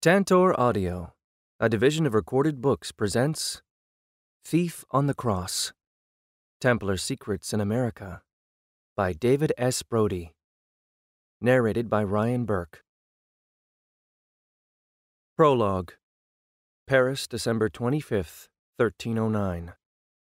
Tantor Audio, a division of Recorded Books, presents Thief on the Cross, Templar Secrets in America, by David S. Brody. Narrated by Ryan Burke. Prologue. Paris, December 25th, 1309.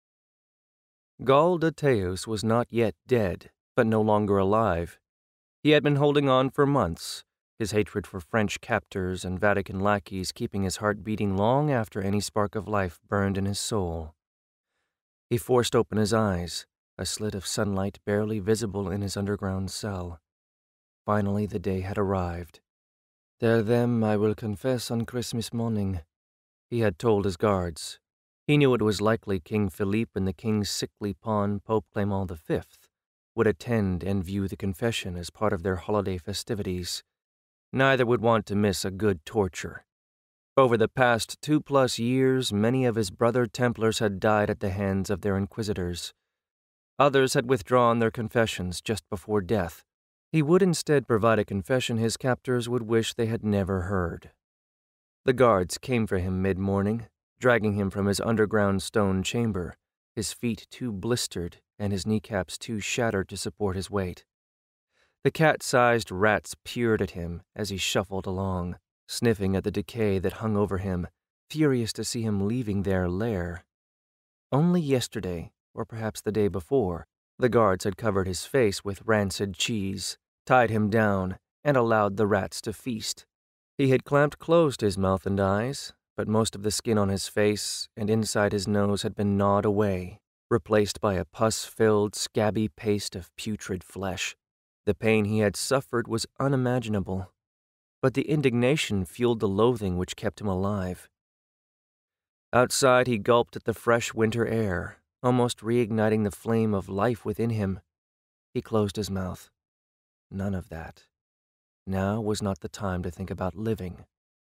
Gall de Theus was not yet dead, but no longer alive. He had been holding on for months, his hatred for French captors and Vatican lackeys keeping his heart beating long after any spark of life burned in his soul. He forced open his eyes, a slit of sunlight barely visible in his underground cell. Finally the day had arrived. "Tell them I will confess on Christmas morning," he had told his guards. He knew it was likely King Philippe and the king's sickly pawn, Pope Clement V, would attend and view the confession as part of their holiday festivities. Neither would want to miss a good torture. Over the past 2+ years, many of his brother Templars had died at the hands of their inquisitors. Others had withdrawn their confessions just before death. He would instead provide a confession his captors would wish they had never heard. The guards came for him mid-morning, dragging him from his underground stone chamber, his feet too blistered and his kneecaps too shattered to support his weight. The cat-sized rats peered at him as he shuffled along, sniffing at the decay that hung over him, furious to see him leaving their lair. Only yesterday, or perhaps the day before, the guards had covered his face with rancid cheese, tied him down, and allowed the rats to feast. He had clamped closed his mouth and eyes, but most of the skin on his face and inside his nose had been gnawed away, replaced by a pus-filled, scabby paste of putrid flesh. The pain he had suffered was unimaginable, but the indignation fueled the loathing which kept him alive. Outside, he gulped at the fresh winter air, almost reigniting the flame of life within him. He closed his mouth. None of that. Now was not the time to think about living.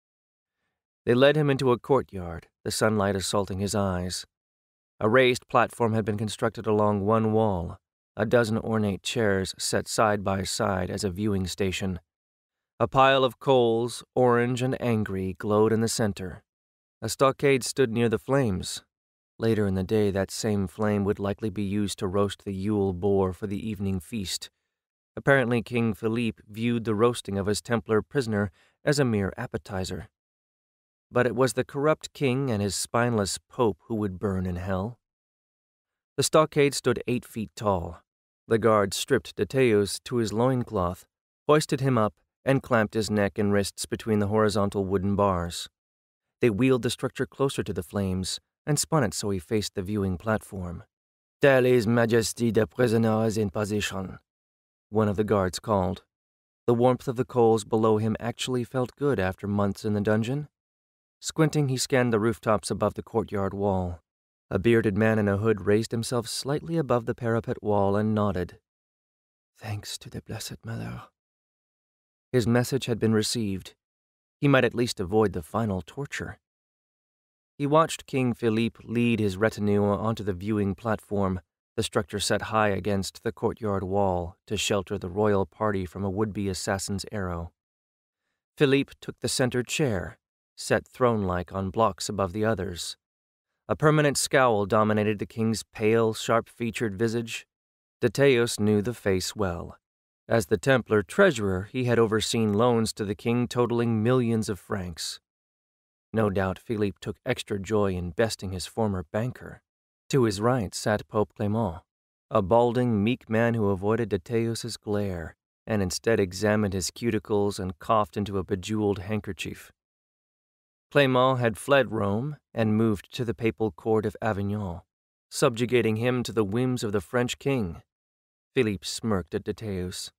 They led him into a courtyard, the sunlight assaulting his eyes. A raised platform had been constructed along one wall, a dozen ornate chairs set side by side as a viewing station. A pile of coals, orange and angry, glowed in the center. A stockade stood near the flames. Later in the day, that same flame would likely be used to roast the Yule boar for the evening feast. Apparently, King Philippe viewed the roasting of his Templar prisoner as a mere appetizer. But it was the corrupt king and his spineless pope who would burn in hell. The stockade stood 8 feet tall. The guards stripped de Theus to his loincloth, hoisted him up, and clamped his neck and wrists between the horizontal wooden bars. They wheeled the structure closer to the flames and spun it so he faced the viewing platform. "Tell His Majesty the prisoner is in position," one of the guards called. The warmth of the coals below him actually felt good after months in the dungeon. Squinting, he scanned the rooftops above the courtyard wall. A bearded man in a hood raised himself slightly above the parapet wall and nodded. "Thanks to the Blessed Mother." His message had been received. He might at least avoid the final torture. He watched King Philippe lead his retinue onto the viewing platform, the structure set high against the courtyard wall to shelter the royal party from a would-be assassin's arrow. Philippe took the center chair, set throne-like on blocks above the others. A permanent scowl dominated the king's pale, sharp-featured visage. De Theus knew the face well. As the Templar treasurer, he had overseen loans to the king totaling millions of francs. No doubt Philippe took extra joy in besting his former banker. To his right sat Pope Clement, a balding, meek man who avoided de Theus's glare and instead examined his cuticles and coughed into a bejeweled handkerchief. Clement had fled Rome and moved to the papal court of Avignon, subjugating him to the whims of the French king. Philippe smirked at de Theus.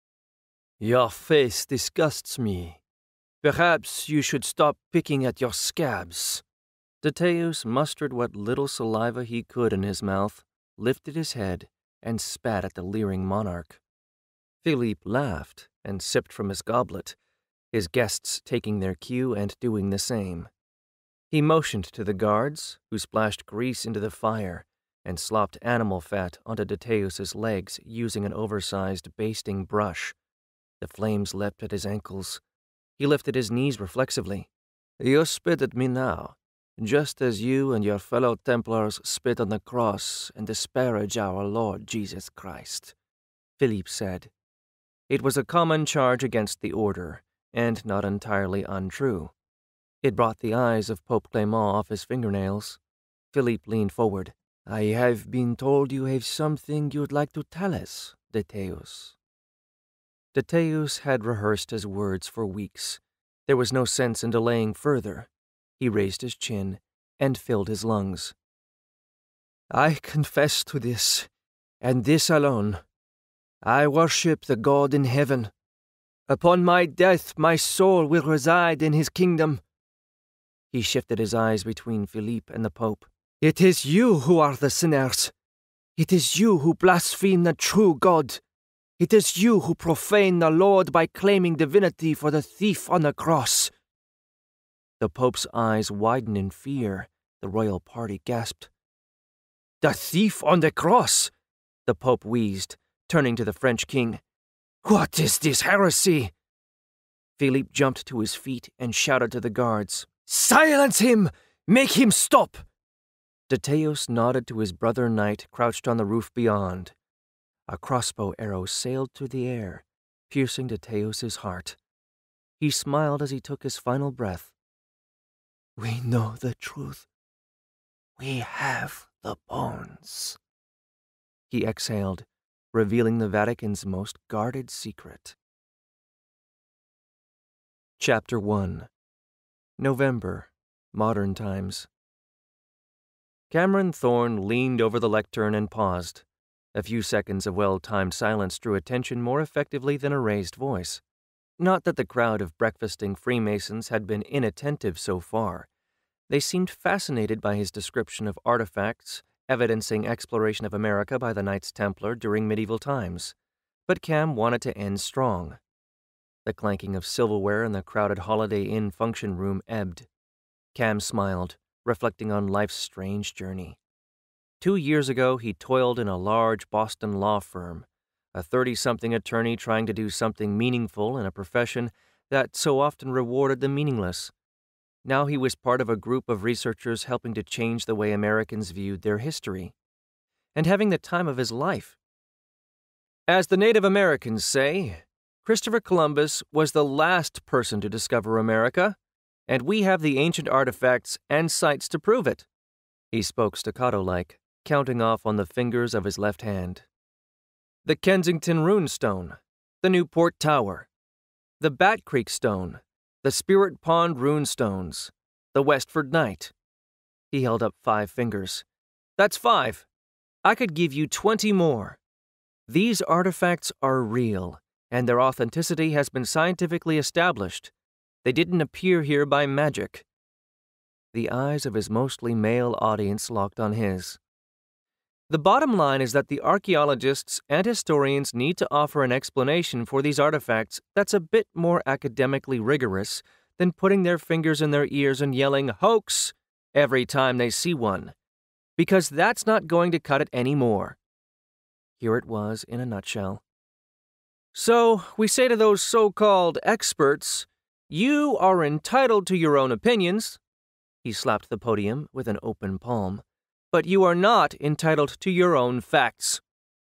"Your face disgusts me. Perhaps you should stop picking at your scabs." De Theus mustered what little saliva he could in his mouth, lifted his head, and spat at the leering monarch. Philippe laughed and sipped from his goblet, his guests taking their cue and doing the same. He motioned to the guards, who splashed grease into the fire and slopped animal fat onto de Theus's legs using an oversized basting brush. The flames leapt at his ankles. He lifted his knees reflexively, You spit at me now, just as you and your fellow Templars spit on the cross and disparage our Lord Jesus Christ, Philippe said. It was a common charge against the order, and not entirely untrue. It brought the eyes of Pope Clément off his fingernails. Philippe leaned forward. I have been told you have something you'd like to tell us, Deteus. Deteus had rehearsed his words for weeks. There was no sense in delaying further. He raised his chin and filled his lungs. I confess to this, and this alone. I worship the God in heaven. Upon my death, my soul will reside in his kingdom. He shifted his eyes between Philippe and the Pope. It is you who are the sinners. It is you who blaspheme the true God. It is you who profane the Lord by claiming divinity for the thief on the cross. The Pope's eyes widened in fear. The royal party gasped. The thief on the cross, the Pope wheezed, turning to the French king. What is this heresy? Philippe jumped to his feet and shouted to the guards. Silence him! Make him stop! Deteus nodded to his brother knight crouched on the roof beyond. A crossbow arrow sailed through the air, piercing Deteus's heart. He smiled as he took his final breath. We know the truth. We have the bones. He exhaled, revealing the Vatican's most guarded secret. Chapter 1. November, Modern Times. Cameron Thorne leaned over the lectern and paused. A few seconds of well-timed silence drew attention more effectively than a raised voice. Not that the crowd of breakfasting Freemasons had been inattentive so far. They seemed fascinated by his description of artifacts evidencing exploration of America by the Knights Templar during medieval times. But Cam wanted to end strong. The clanking of silverware in the crowded Holiday Inn function room ebbed. Cam smiled, reflecting on life's strange journey. 2 years ago, he toiled in a large Boston law firm, a 30-something attorney trying to do something meaningful in a profession that so often rewarded the meaningless. Now he was part of a group of researchers helping to change the way Americans viewed their history, and having the time of his life. As the Native Americans say, Christopher Columbus was the last person to discover America, and we have the ancient artifacts and sites to prove it. He spoke staccato-like, counting off on the fingers of his left hand. The Kensington Rune Stone, the Newport Tower, the Bat Creek Stone, the Spirit Pond Rune Stones, the Westford Knight. He held up 5 fingers. That's 5. I could give you 20 more. These artifacts are real, and their authenticity has been scientifically established. They didn't appear here by magic. The eyes of his mostly male audience locked on his. The bottom line is that the archaeologists and historians need to offer an explanation for these artifacts that's a bit more academically rigorous than putting their fingers in their ears and yelling, "Hoax!" every time they see one, because that's not going to cut it anymore. Here it was in a nutshell. So, we say to those so-called experts, you are entitled to your own opinions. He slapped the podium with an open palm. But you are not entitled to your own facts.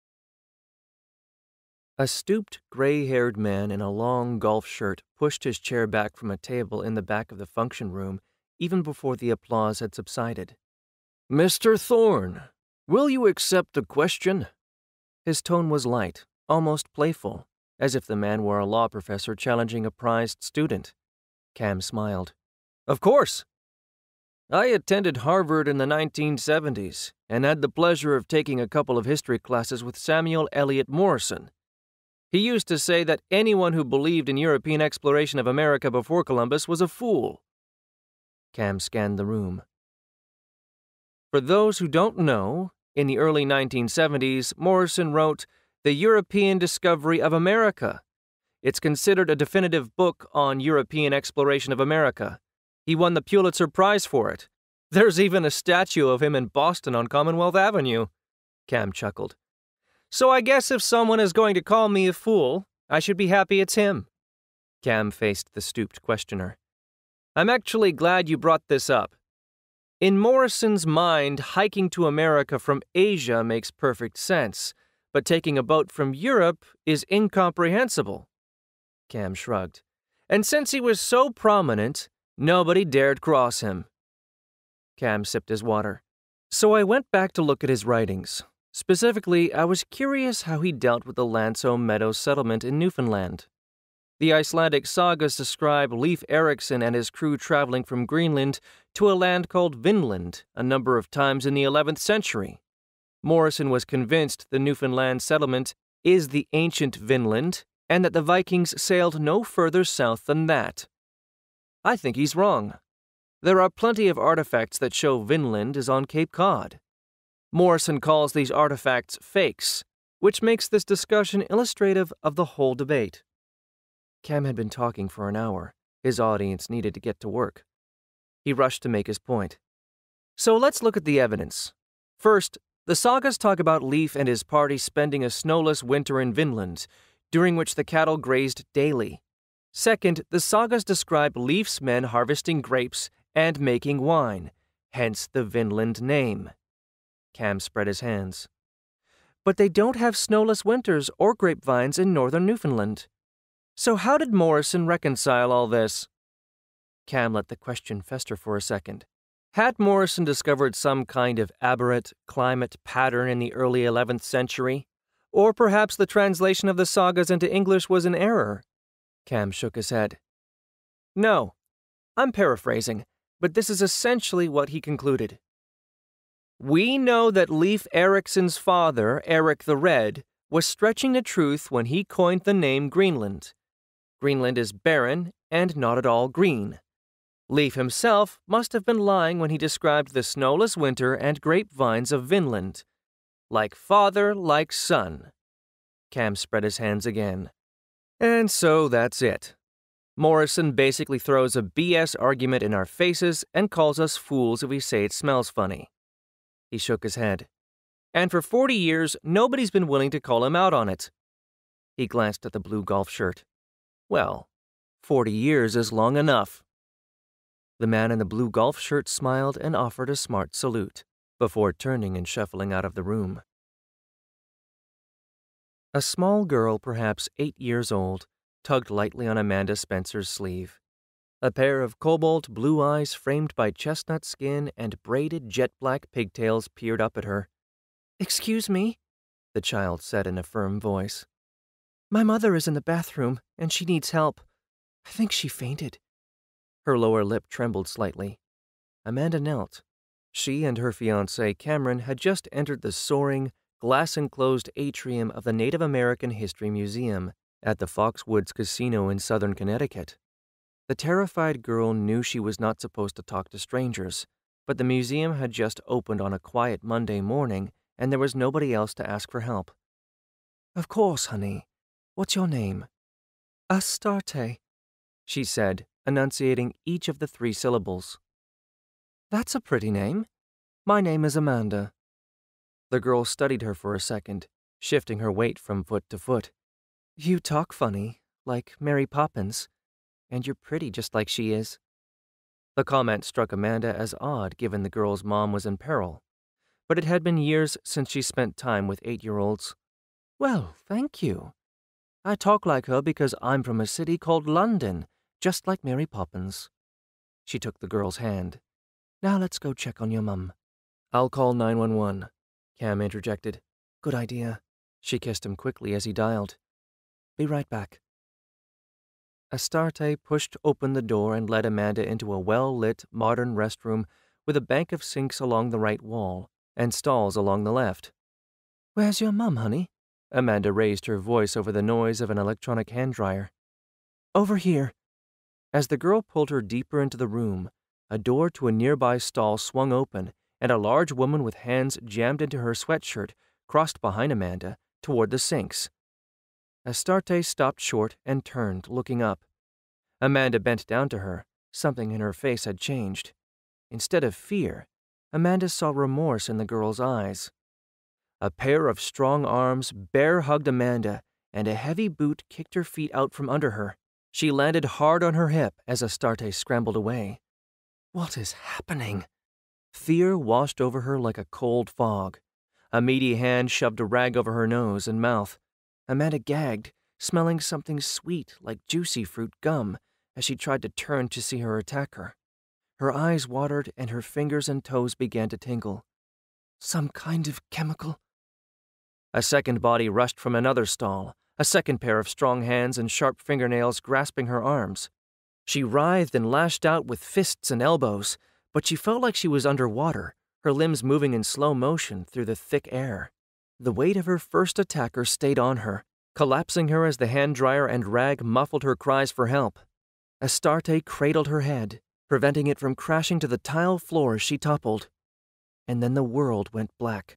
A stooped, gray-haired man in a long golf shirt pushed his chair back from a table in the back of the function room even before the applause had subsided. Mr. Thorne, will you accept the question? His tone was light, almost playful, as if the man were a law professor challenging a prized student. Cam smiled. Of course. I attended Harvard in the 1970s and had the pleasure of taking a couple of history classes with Samuel Eliot Morison. He used to say that anyone who believed in European exploration of America before Columbus was a fool. Cam scanned the room. For those who don't know, in the early 1970s, Morison wrote The European Discovery of America. It's considered a definitive book on European exploration of America. He won the Pulitzer Prize for it. There's even a statue of him in Boston on Commonwealth Avenue. Cam chuckled. So I guess if someone is going to call me a fool, I should be happy it's him. Cam faced the stooped questioner. I'm actually glad you brought this up. In Morrison's mind, hiking to America from Asia makes perfect sense, but taking a boat from Europe is incomprehensible. Cam shrugged. And since he was so prominent, nobody dared cross him. Cam sipped his water. So I went back to look at his writings. Specifically, I was curious how he dealt with the Lanso Meadows settlement in Newfoundland. The Icelandic sagas describe Leif Erikson and his crew traveling from Greenland to a land called Vinland a number of times in the 11th century. Morrison was convinced the Newfoundland settlement is the ancient Vinland and that the Vikings sailed no further south than that. I think he's wrong. There are plenty of artifacts that show Vinland is on Cape Cod. Morrison calls these artifacts fakes, which makes this discussion illustrative of the whole debate. Cam had been talking for an hour. His audience needed to get to work. He rushed to make his point. So let's look at the evidence. First, the sagas talk about Leif and his party spending a snowless winter in Vinland, during which the cattle grazed daily. Second, the sagas describe Leif's men harvesting grapes and making wine, hence the Vinland name. Cam spread his hands. But they don't have snowless winters or grapevines in northern Newfoundland. So how did Morrison reconcile all this? Cam let the question fester for a second. Had Morrison discovered some kind of aberrant climate pattern in the early 11th century? Or perhaps the translation of the sagas into English was an error? Cam shook his head. No, I'm paraphrasing, but this is essentially what he concluded. We know that Leif Erikson's father, Eric the Red, was stretching the truth when he coined the name Greenland. Greenland is barren and not at all green. Leif himself must have been lying when he described the snowless winter and grapevines of Vinland. Like father, like son. Cam spread his hands again. And so that's it. Morrison basically throws a BS argument in our faces and calls us fools if we say it smells funny. He shook his head. And for 40 years, nobody's been willing to call him out on it. He glanced at the blue golf shirt. Well, 40 years is long enough. The man in the blue golf shirt smiled and offered a smart salute, before turning and shuffling out of the room. A small girl, perhaps 8 years old, tugged lightly on Amanda Spencer's sleeve. A pair of cobalt blue eyes framed by chestnut skin and braided jet-black pigtails peered up at her. "Excuse me," the child said in a firm voice. "My mother is in the bathroom, and she needs help. I think she fainted." Her lower lip trembled slightly. Amanda knelt. She and her fiancé, Cameron, had just entered the soaring, glass-enclosed atrium of the Native American History Museum at the Foxwoods Casino in southern Connecticut. The terrified girl knew she was not supposed to talk to strangers, but the museum had just opened on a quiet Monday morning, and there was nobody else to ask for help. "Of course, honey. What's your name?" "Astarte," she said, enunciating each of the 3 syllables. "That's a pretty name. My name is Amanda." The girl studied her for a second, shifting her weight from foot to foot. "You talk funny, like Mary Poppins, and you're pretty just like she is." The comment struck Amanda as odd given the girl's mom was in peril, but it had been years since she spent time with 8-year-olds. "Well, thank you. I talk like her because I'm from a city called London, just like Mary Poppins." She took the girl's hand. "Now let's go check on your mum." "I'll call 911, Cam interjected. "Good idea." She kissed him quickly as he dialed. "Be right back." Astarte pushed open the door and led Amanda into a well-lit, modern restroom with a bank of sinks along the right wall and stalls along the left. "Where's your mum, honey?" Amanda raised her voice over the noise of an electronic hand dryer. "Over here." As the girl pulled her deeper into the room, a door to a nearby stall swung open, and a large woman with hands jammed into her sweatshirt crossed behind Amanda toward the sinks. Astarte stopped short and turned, looking up. Amanda bent down to her. Something in her face had changed. Instead of fear, Amanda saw remorse in the girl's eyes. A pair of strong arms bear-hugged Amanda, and a heavy boot kicked her feet out from under her. She landed hard on her hip as Astarte scrambled away. What is happening? Fear washed over her like a cold fog. A meaty hand shoved a rag over her nose and mouth. Amanda gagged, smelling something sweet like juicy fruit gum as she tried to turn to see her attacker. Her eyes watered and her fingers and toes began to tingle. Some kind of chemical? A second body rushed from another stall, a second pair of strong hands and sharp fingernails grasping her arms. She writhed and lashed out with fists and elbows, but she felt like she was underwater, her limbs moving in slow motion through the thick air. The weight of her first attacker stayed on her, collapsing her as the hand dryer and rag muffled her cries for help. Astarte cradled her head, preventing it from crashing to the tile floor as she toppled. And then the world went black.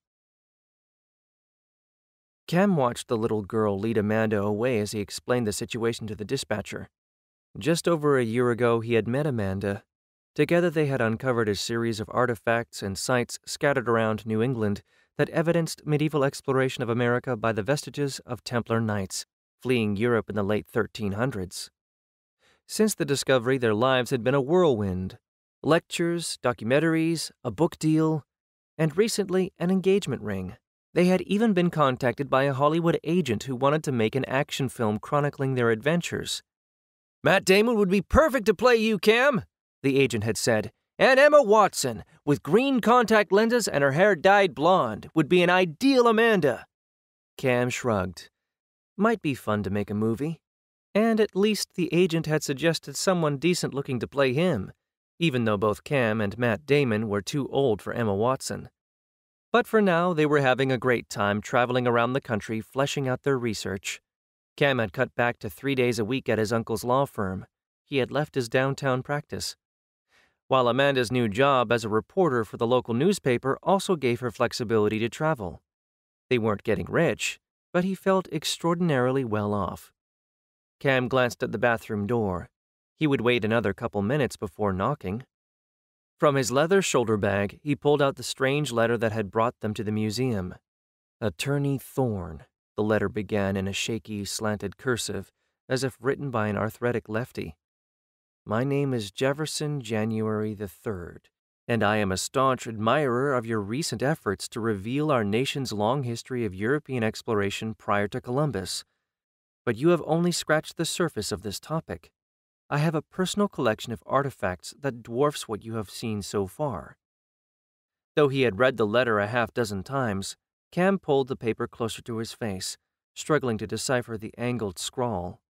Cam watched the little girl lead Amanda away as he explained the situation to the dispatcher. Just over a year ago, he had met Amanda. Together they had uncovered a series of artifacts and sites scattered around New England that evidenced medieval exploration of America by the vestiges of Templar knights fleeing Europe in the late 1300s. Since the discovery, their lives had been a whirlwind. Lectures, documentaries, a book deal, and recently an engagement ring. They had even been contacted by a Hollywood agent who wanted to make an action film chronicling their adventures. "Matt Damon would be perfect to play you, Cam," the agent had said, "and Emma Watson, with green contact lenses and her hair dyed blonde, would be an ideal Amanda." Cam shrugged. Might be fun to make a movie. And at least the agent had suggested someone decent looking to play him, even though both Cam and Matt Damon were too old for Emma Watson. But for now, they were having a great time traveling around the country fleshing out their research. Cam had cut back to 3 days a week at his uncle's law firm. He had left his downtown practice. While Amanda's new job as a reporter for the local newspaper also gave her flexibility to travel. They weren't getting rich, but he felt extraordinarily well off. Cam glanced at the bathroom door. He would wait another couple minutes before knocking. From his leather shoulder bag, he pulled out the strange letter that had brought them to the museum. Attorney Thorne, the letter began in a shaky, slanted cursive, as if written by an arthritic lefty. My name is Jefferson January the 3rd, and I am a staunch admirer of your recent efforts to reveal our nation's long history of European exploration prior to Columbus. But you have only scratched the surface of this topic. I have a personal collection of artifacts that dwarfs what you have seen so far. Though he had read the letter a half-dozen times, Cam pulled the paper closer to his face, struggling to decipher the angled scrawl.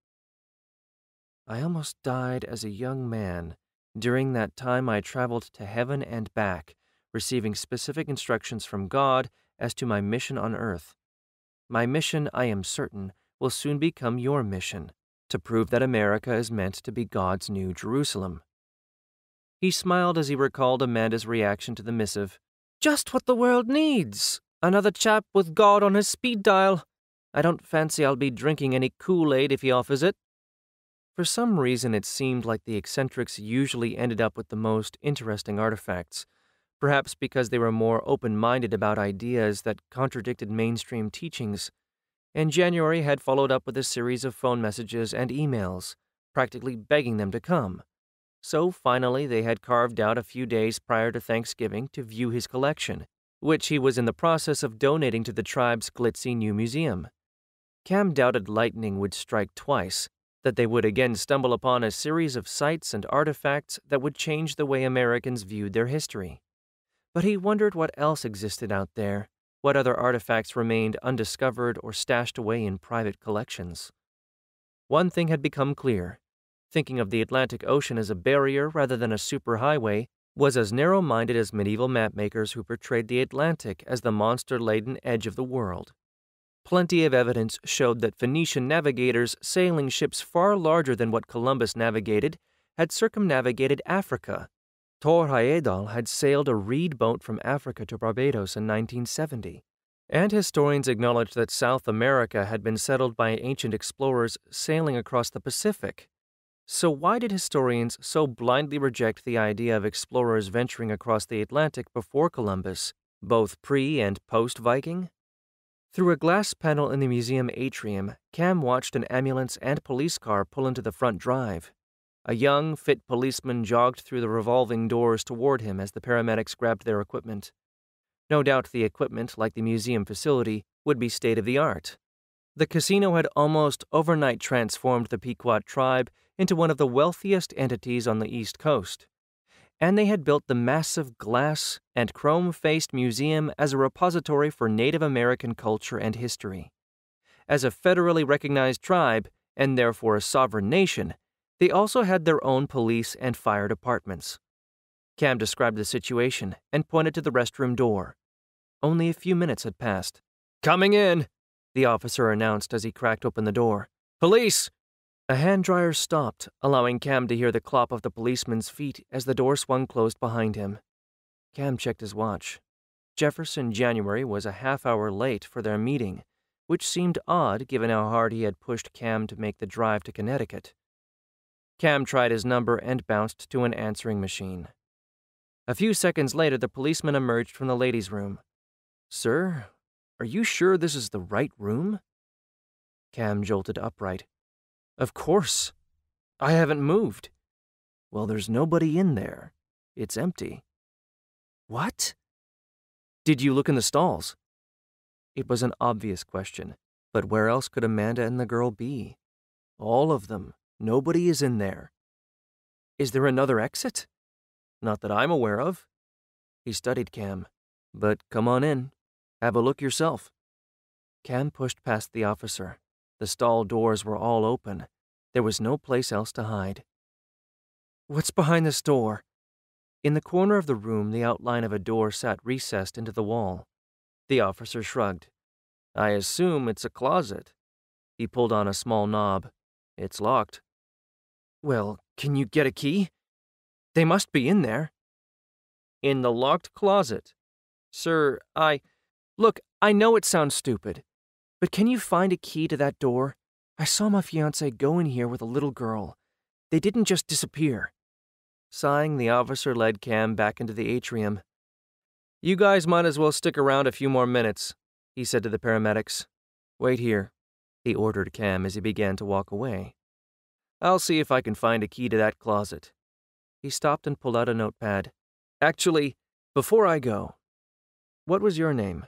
I almost died as a young man. During that time I traveled to heaven and back, receiving specific instructions from God as to my mission on earth. My mission, I am certain, will soon become your mission, to prove that America is meant to be God's new Jerusalem. He smiled as he recalled Amanda's reaction to the missive. Just what the world needs! Another chap with God on his speed dial. I don't fancy I'll be drinking any Kool-Aid if he offers it. For some reason it seemed like the eccentrics usually ended up with the most interesting artifacts, perhaps because they were more open-minded about ideas that contradicted mainstream teachings. And January had followed up with a series of phone messages and emails, practically begging them to come. So finally they had carved out a few days prior to Thanksgiving to view his collection, which he was in the process of donating to the tribe's glitzy new museum. Cam doubted lightning would strike twice, that they would again stumble upon a series of sites and artifacts that would change the way Americans viewed their history. But he wondered what else existed out there. What other artifacts remained undiscovered or stashed away in private collections? One thing had become clear. Thinking of the Atlantic Ocean as a barrier rather than a superhighway was as narrow-minded as medieval mapmakers who portrayed the Atlantic as the monster-laden edge of the world. Plenty of evidence showed that Phoenician navigators sailing ships far larger than what Columbus navigated had circumnavigated Africa. Thor Heyerdahl had sailed a reed boat from Africa to Barbados in 1970, and historians acknowledged that South America had been settled by ancient explorers sailing across the Pacific. So why did historians so blindly reject the idea of explorers venturing across the Atlantic before Columbus, both pre- and post-Viking? Through a glass panel in the museum atrium, Cam watched an ambulance and police car pull into the front drive. A young, fit policeman jogged through the revolving doors toward him as the paramedics grabbed their equipment. No doubt the equipment, like the museum facility, would be state-of-the-art. The casino had almost overnight transformed the Pequot tribe into one of the wealthiest entities on the East Coast, and they had built the massive glass and chrome-faced museum as a repository for Native American culture and history. As a federally recognized tribe, and therefore a sovereign nation, they also had their own police and fire departments. Cam described the situation and pointed to the restroom door. Only a few minutes had passed. "Coming in," the officer announced as he cracked open the door. "Police!" A hand dryer stopped, allowing Cam to hear the clop of the policeman's feet as the door swung closed behind him. Cam checked his watch. Jefferson January was a half-hour late for their meeting, which seemed odd given how hard he had pushed Cam to make the drive to Connecticut. Cam tried his number and bounced to an answering machine. A few seconds later, the policeman emerged from the ladies' room. "Sir, are you sure this is the right room?" Cam jolted upright. "Of course. I haven't moved." "Well, there's nobody in there. It's empty." "What?" "Did you look in the stalls?" It was an obvious question, but where else could Amanda and the girl be? "All of them. Nobody is in there." "Is there another exit?" "Not that I'm aware of." He studied Cam. "But come on in. Have a look yourself." Cam pushed past the officer. The stall doors were all open. There was no place else to hide. "What's behind this door?" In the corner of the room, the outline of a door sat recessed into the wall. The officer shrugged. "I assume it's a closet." He pulled on a small knob. "It's locked." "Well, can you get a key? They must be in there." "In the locked closet. Sir, Look, I know it sounds stupid, but can you find a key to that door? I saw my fiancé go in here with a little girl. They didn't just disappear." Sighing, the officer led Cam back into the atrium. "You guys might as well stick around a few more minutes," he said to the paramedics. "Wait here," he ordered Cam as he began to walk away. "I'll see if I can find a key to that closet." He stopped and pulled out a notepad. "Actually, before I go, what was your name?"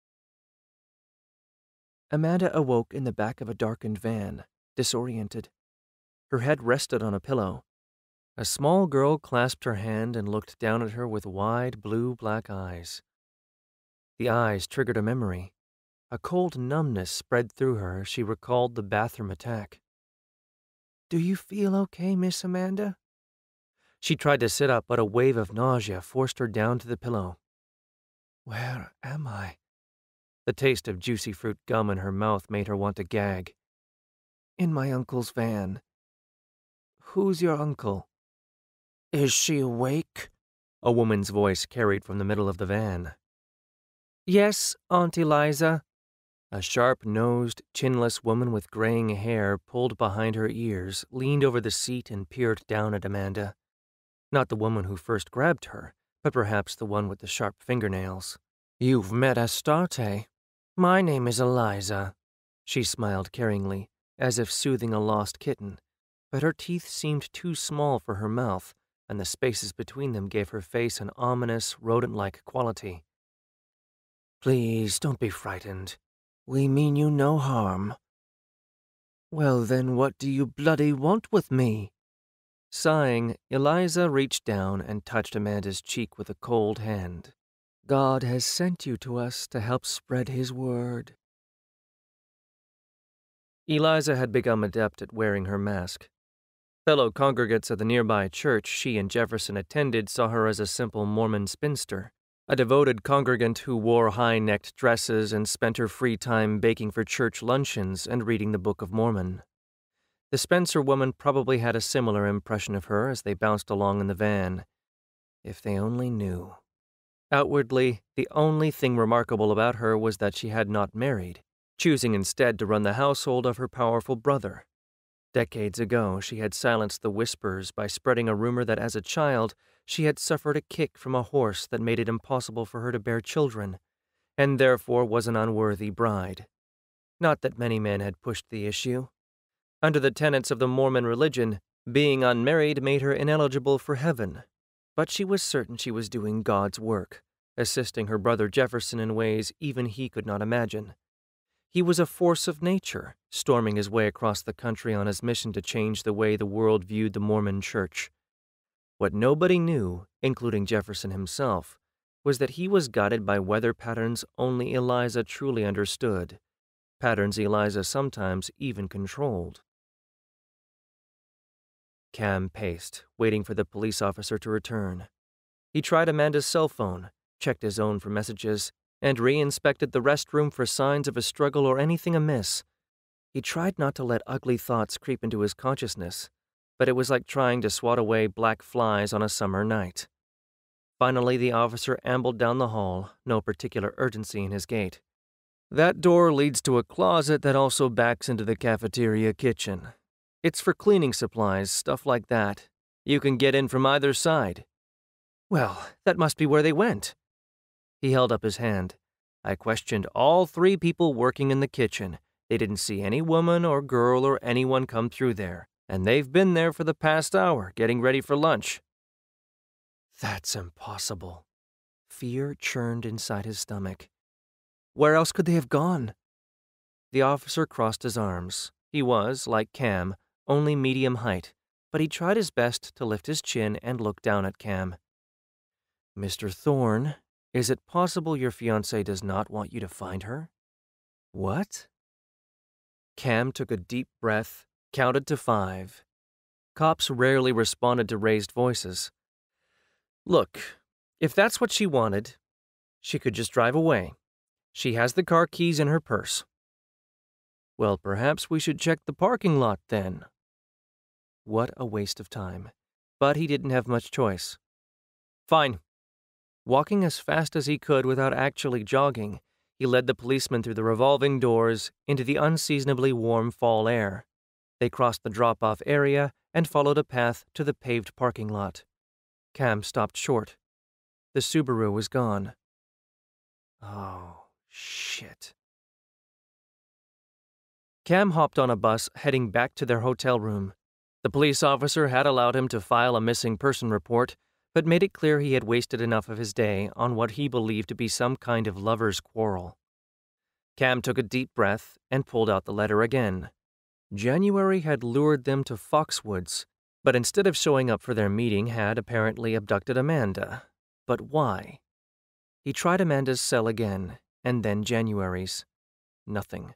Amanda awoke in the back of a darkened van, disoriented. Her head rested on a pillow. A small girl clasped her hand and looked down at her with wide, blue-black eyes. The eyes triggered a memory. A cold numbness spread through her as she recalled the bathroom attack. "Do you feel okay, Miss Amanda?" She tried to sit up, but a wave of nausea forced her down to the pillow. "Where am I?" The taste of juicy fruit gum in her mouth made her want to gag. "In my uncle's van." "Who's your uncle?" "Is she awake?" A woman's voice carried from the middle of the van. "Yes, Aunt Eliza." A sharp-nosed, chinless woman with graying hair pulled behind her ears leaned over the seat and peered down at Amanda. Not the woman who first grabbed her, but perhaps the one with the sharp fingernails. "You've met Astarte. My name is Eliza." She smiled caringly, as if soothing a lost kitten, but her teeth seemed too small for her mouth, and the spaces between them gave her face an ominous, rodent-like quality. "Please, don't be frightened. We mean you no harm." "Well then, what do you bloody want with me?" Sighing, Eliza reached down and touched Amanda's cheek with a cold hand. "God has sent you to us to help spread his word." Eliza had become adept at wearing her mask. Fellow congregants at the nearby church she and Jefferson attended saw her as a simple Mormon spinster, a devoted congregant who wore high-necked dresses and spent her free time baking for church luncheons and reading the Book of Mormon. The Spencer woman probably had a similar impression of her as they bounced along in the van. If they only knew. Outwardly, the only thing remarkable about her was that she had not married, choosing instead to run the household of her powerful brother. Decades ago, she had silenced the whispers by spreading a rumor that as a child, she had suffered a kick from a horse that made it impossible for her to bear children, and therefore was an unworthy bride. Not that many men had pushed the issue. Under the tenets of the Mormon religion, being unmarried made her ineligible for heaven, but she was certain she was doing God's work, assisting her brother Jefferson in ways even he could not imagine. He was a force of nature, storming his way across the country on his mission to change the way the world viewed the Mormon Church. What nobody knew, including Jefferson himself, was that he was guided by weather patterns only Eliza truly understood, patterns Eliza sometimes even controlled. Cam paced, waiting for the police officer to return. He tried Amanda's cell phone, checked his own for messages, and re-inspected the restroom for signs of a struggle or anything amiss. He tried not to let ugly thoughts creep into his consciousness, but it was like trying to swat away black flies on a summer night. Finally, the officer ambled down the hall, no particular urgency in his gait. That door leads to a closet that also backs into the cafeteria kitchen. It's for cleaning supplies, stuff like that. You can get in from either side. Well, that must be where they went. He held up his hand. I questioned all 3 people working in the kitchen. They didn't see any woman or girl or anyone come through there, and they've been there for the past hour, getting ready for lunch. That's impossible. Fear churned inside his stomach. Where else could they have gone? The officer crossed his arms. He was, like Cam, only medium height, but he tried his best to lift his chin and look down at Cam. Mr. Thorne, is it possible your fiancée does not want you to find her? What? Cam took a deep breath, counted to 5. Cops rarely responded to raised voices. Look, if that's what she wanted, she could just drive away. She has the car keys in her purse. Well, perhaps we should check the parking lot then. What a waste of time. But he didn't have much choice. Fine. Walking as fast as he could without actually jogging, he led the policeman through the revolving doors into the unseasonably warm fall air. They crossed the drop-off area and followed a path to the paved parking lot. Cam stopped short. The Subaru was gone. Oh, shit. Cam hopped on a bus heading back to their hotel room. The police officer had allowed him to file a missing person report, but made it clear he had wasted enough of his day on what he believed to be some kind of lover's quarrel. Cam took a deep breath and pulled out the letter again. January had lured them to Foxwoods, but instead of showing up for their meeting had apparently abducted Amanda. But why? He tried Amanda's cell again, and then January's. Nothing.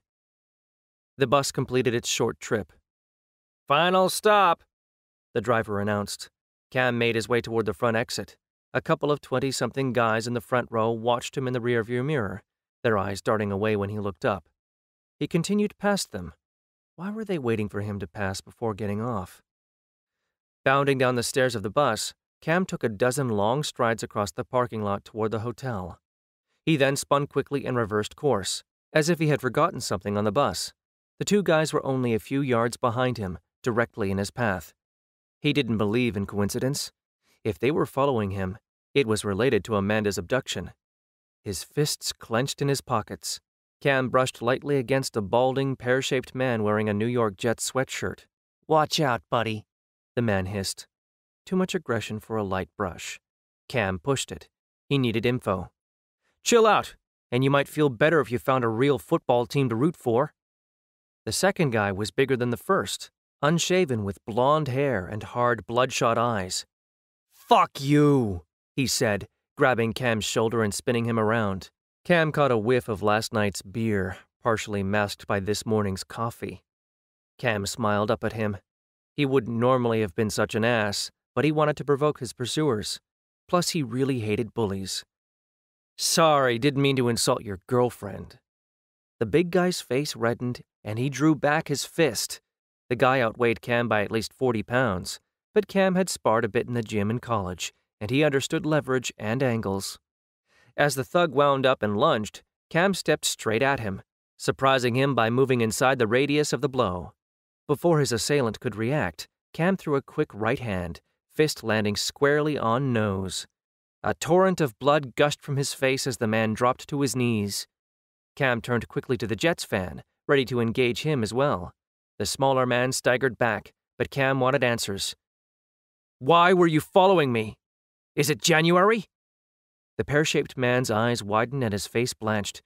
The bus completed its short trip. Final stop, the driver announced. Cam made his way toward the front exit. A couple of 20-something guys in the front row watched him in the rearview mirror, their eyes darting away when he looked up. He continued past them. Why were they waiting for him to pass before getting off? Bounding down the stairs of the bus, Cam took a dozen long strides across the parking lot toward the hotel. He then spun quickly and reversed course, as if he had forgotten something on the bus. The 2 guys were only a few yards behind him, directly in his path. He didn't believe in coincidence. If they were following him, it was related to Amanda's abduction. His fists clenched in his pockets. Cam brushed lightly against a balding, pear-shaped man wearing a New York Jets sweatshirt. Watch out, buddy, the man hissed. Too much aggression for a light brush. Cam pushed it. He needed info. Chill out, and you might feel better if you found a real football team to root for. The second guy was bigger than the first, unshaven with blonde hair and hard, bloodshot eyes. Fuck you, he said, grabbing Cam's shoulder and spinning him around. Cam caught a whiff of last night's beer, partially masked by this morning's coffee. Cam smiled up at him. He wouldn't normally have been such an ass, but he wanted to provoke his pursuers. Plus, he really hated bullies. Sorry, didn't mean to insult your girlfriend. The big guy's face reddened, and he drew back his fist. The guy outweighed Cam by at least 40 pounds, but Cam had sparred a bit in the gym in college, and he understood leverage and angles. As the thug wound up and lunged, Cam stepped straight at him, surprising him by moving inside the radius of the blow. Before his assailant could react, Cam threw a quick right hand, fist landing squarely on nose. A torrent of blood gushed from his face as the man dropped to his knees. Cam turned quickly to the Jets fan, ready to engage him as well. The smaller man staggered back, but Cam wanted answers. "Why were you following me? Is it January?" The pear-shaped man's eyes widened and his face blanched.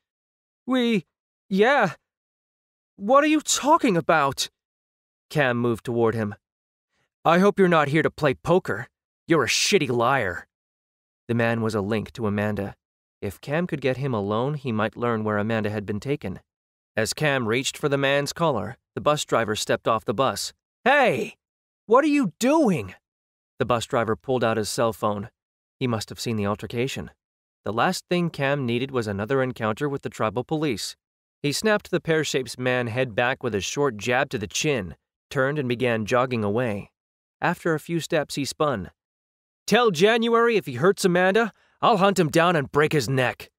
Yeah. What are you talking about?" Cam moved toward him. "I hope you're not here to play poker. You're a shitty liar." The man was a link to Amanda. If Cam could get him alone, he might learn where Amanda had been taken. As Cam reached for the man's collar, the bus driver stepped off the bus. "Hey! What are you doing?" The bus driver pulled out his cell phone. He must have seen the altercation. The last thing Cam needed was another encounter with the tribal police. He snapped the pear-shaped man's head back with a short jab to the chin, turned and began jogging away. After a few steps, he spun. "Tell January if he hurts Amanda, I'll hunt him down and break his neck."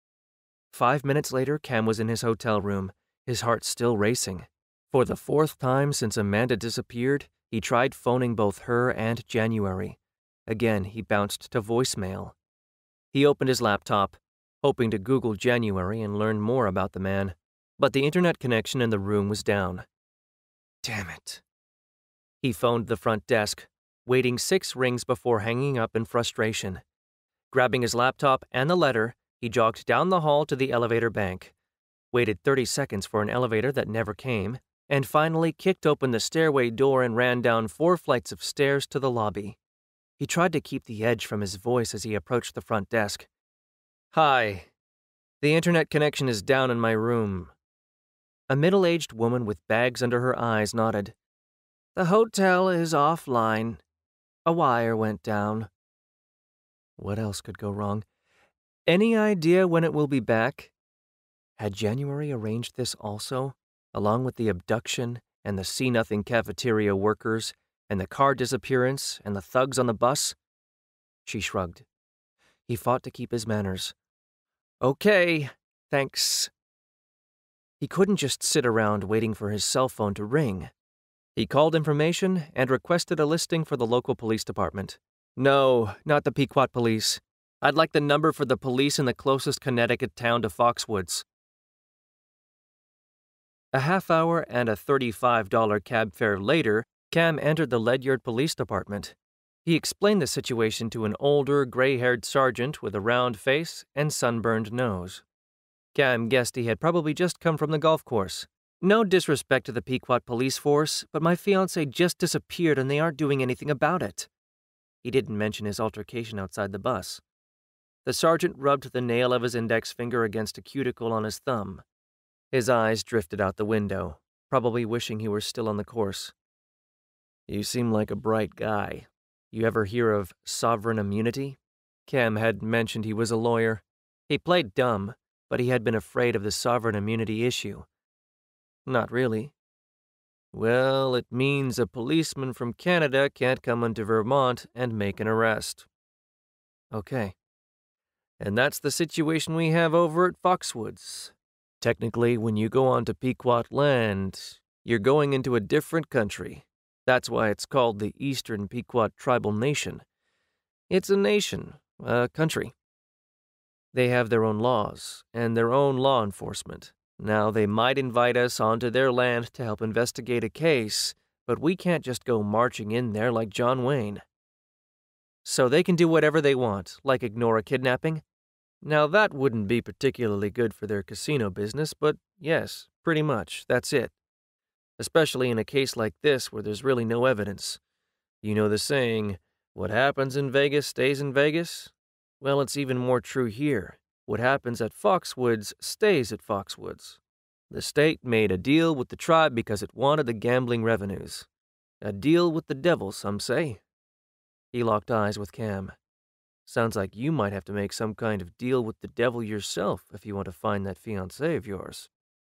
5 minutes later, Cam was in his hotel room, his heart still racing. For the 4th time since Amanda disappeared, he tried phoning both her and January. Again, he bounced to voicemail. He opened his laptop, hoping to Google January and learn more about the man, but the internet connection in the room was down. Damn it. He phoned the front desk, waiting 6 rings before hanging up in frustration. Grabbing his laptop and the letter, he jogged down the hall to the elevator bank, waited 30 seconds for an elevator that never came, and finally kicked open the stairway door and ran down 4 flights of stairs to the lobby. He tried to keep the edge from his voice as he approached the front desk. "Hi. The internet connection is down in my room." A middle-aged woman with bags under her eyes nodded. "The hotel is offline. A wire went down." What else could go wrong? "Any idea when it will be back?" Had January arranged this also, along with the abduction and the see-nothing cafeteria workers and the car disappearance and the thugs on the bus? She shrugged. He fought to keep his manners. "Okay, thanks." He couldn't just sit around waiting for his cell phone to ring. He called information and requested a listing for the local police department. "No, not the Pequot police. I'd like the number for the police in the closest Connecticut town to Foxwoods." A half-hour and a $35 cab fare later, Cam entered the Ledyard Police Department. He explained the situation to an older, gray-haired sergeant with a round face and sunburned nose. Cam guessed he had probably just come from the golf course. "No disrespect to the Pequot police force, but my fiancée just disappeared and they aren't doing anything about it." He didn't mention his altercation outside the bus. The sergeant rubbed the nail of his index finger against a cuticle on his thumb. His eyes drifted out the window, probably wishing he were still on the course. "You seem like a bright guy. You ever hear of sovereign immunity?" Cam had mentioned he was a lawyer. He played dumb, but he had been afraid of the sovereign immunity issue. "Not really." "Well, it means a policeman from Canada can't come into Vermont and make an arrest." "Okay." "And that's the situation we have over at Foxwoods. Technically, when you go onto Pequot land, you're going into a different country. That's why it's called the Eastern Pequot Tribal Nation. It's a nation, a country. They have their own laws and their own law enforcement. Now, they might invite us onto their land to help investigate a case, but we can't just go marching in there like John Wayne. So they can do whatever they want, like ignore a kidnapping. Now, that wouldn't be particularly good for their casino business, but yes, pretty much, that's it. Especially in a case like this where there's really no evidence. You know the saying, what happens in Vegas stays in Vegas? Well, it's even more true here. What happens at Foxwoods stays at Foxwoods. The state made a deal with the tribe because it wanted the gambling revenues. A deal with the devil, some say." He locked eyes with Cam. "Sounds like you might have to make some kind of deal with the devil yourself if you want to find that fiancée of yours."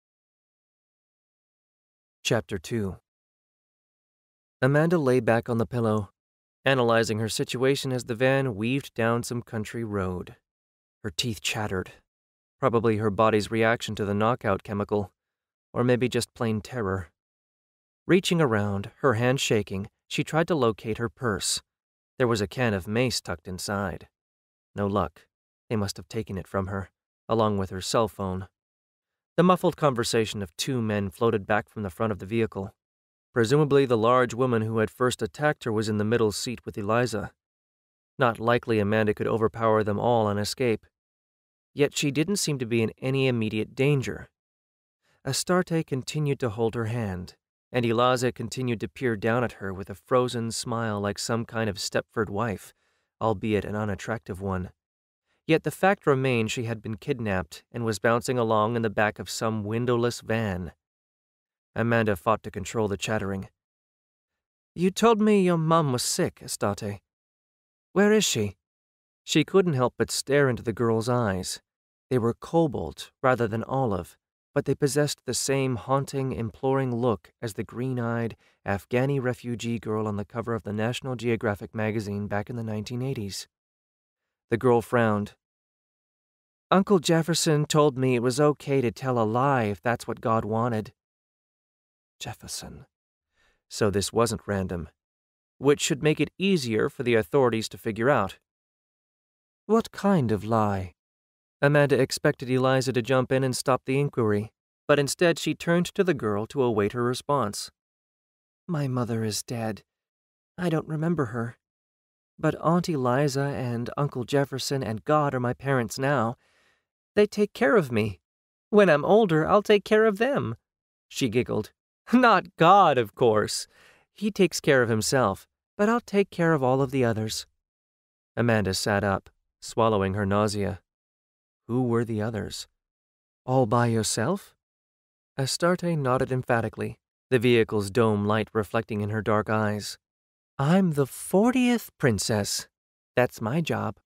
Chapter 2. Amanda lay back on the pillow, analyzing her situation as the van weaved down some country road. Her teeth chattered. Probably her body's reaction to the knockout chemical, or maybe just plain terror. Reaching around, her hand shaking, she tried to locate her purse. There was a can of mace tucked inside. No luck. They must have taken it from her, along with her cell phone. The muffled conversation of two men floated back from the front of the vehicle. Presumably the large woman who had first attacked her was in the middle seat with Eliza. Not likely Amanda could overpower them all and escape. Yet she didn't seem to be in any immediate danger. Astarte continued to hold her hand, and Eliza continued to peer down at her with a frozen smile like some kind of Stepford wife, albeit an unattractive one. Yet the fact remained she had been kidnapped and was bouncing along in the back of some windowless van. Amanda fought to control the chattering. "You told me your mom was sick, Astarte. Where is she?" She couldn't help but stare into the girl's eyes. They were cobalt rather than olive, but they possessed the same haunting, imploring look as the green-eyed Afghani refugee girl on the cover of the National Geographic magazine back in the 1980s. The girl frowned. "Uncle Jefferson told me it was okay to tell a lie if that's what God wanted." Jefferson. So this wasn't random, which should make it easier for the authorities to figure out. What kind of lie? Amanda expected Eliza to jump in and stop the inquiry, but instead she turned to the girl to await her response. "My mother is dead. I don't remember her. But Aunt Eliza and Uncle Jefferson and God are my parents now. They take care of me. When I'm older, I'll take care of them." She giggled. "Not God, of course. He takes care of himself, but I'll take care of all of the others." Amanda sat up, swallowing her nausea. Who were the others? "All by yourself?" Astarte nodded emphatically, the vehicle's dome light reflecting in her dark eyes. "I'm the 40th princess. That's my job."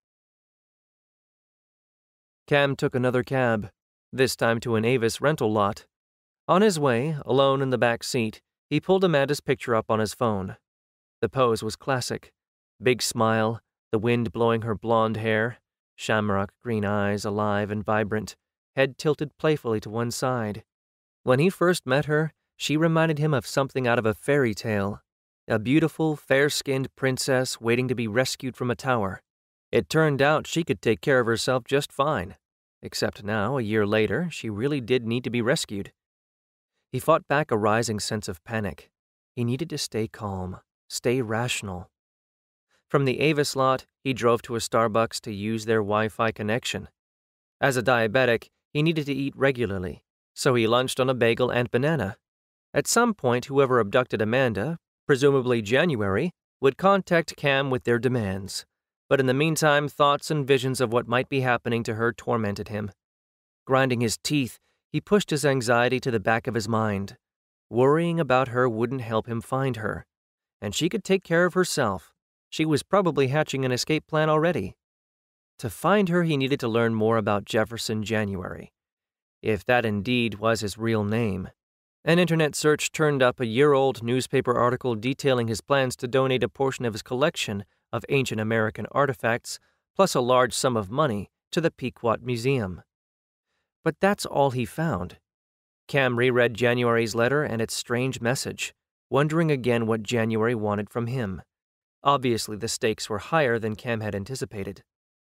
Cam took another cab, this time to an Avis rental lot. On his way, alone in the back seat, he pulled Amanda's picture up on his phone. The pose was classic. Big smile, the wind blowing her blonde hair, shamrock green eyes alive and vibrant, head tilted playfully to one side. When he first met her, she reminded him of something out of a fairy tale. A beautiful, fair-skinned princess waiting to be rescued from a tower. It turned out she could take care of herself just fine. Except now, a year later, she really did need to be rescued. He fought back a rising sense of panic. He needed to stay calm, stay rational. From the Avis lot, he drove to a Starbucks to use their Wi-Fi connection. As a diabetic, he needed to eat regularly, so he lunched on a bagel and banana. At some point, whoever abducted Amanda, presumably January, would contact Cam with their demands. But in the meantime, thoughts and visions of what might be happening to her tormented him. Grinding his teeth, he pushed his anxiety to the back of his mind. Worrying about her wouldn't help him find her. And she could take care of herself. She was probably hatching an escape plan already. To find her, he needed to learn more about Jefferson January, if that indeed was his real name. An internet search turned up a year-old newspaper article detailing his plans to donate a portion of his collection of ancient American artifacts, plus a large sum of money, to the Pequot Museum. But that's all he found. Cam reread January's letter and its strange message, wondering again what January wanted from him. Obviously, the stakes were higher than Cam had anticipated.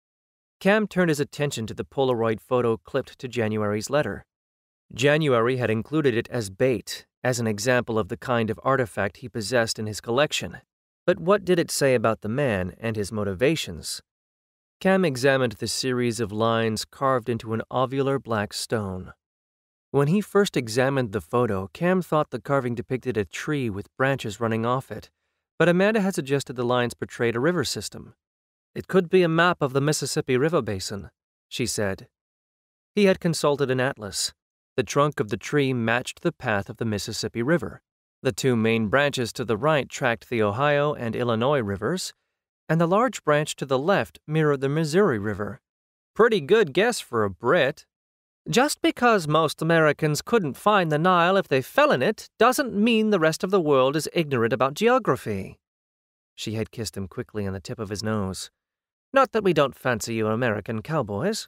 Cam turned his attention to the Polaroid photo clipped to January's letter. January had included it as bait, as an example of the kind of artifact he possessed in his collection. But what did it say about the man and his motivations? Cam examined the series of lines carved into an ovular black stone. When he first examined the photo, Cam thought the carving depicted a tree with branches running off it, but Amanda had suggested the lines portrayed a river system. "It could be a map of the Mississippi River basin," she said. He had consulted an atlas. The trunk of the tree matched the path of the Mississippi River. The two main branches to the right tracked the Ohio and Illinois rivers, and the large branch to the left mirrored the Missouri River. Pretty good guess for a Brit. "Just because most Americans couldn't find the Nile if they fell in it doesn't mean the rest of the world is ignorant about geography." She had kissed him quickly on the tip of his nose. "Not that we don't fancy you American cowboys."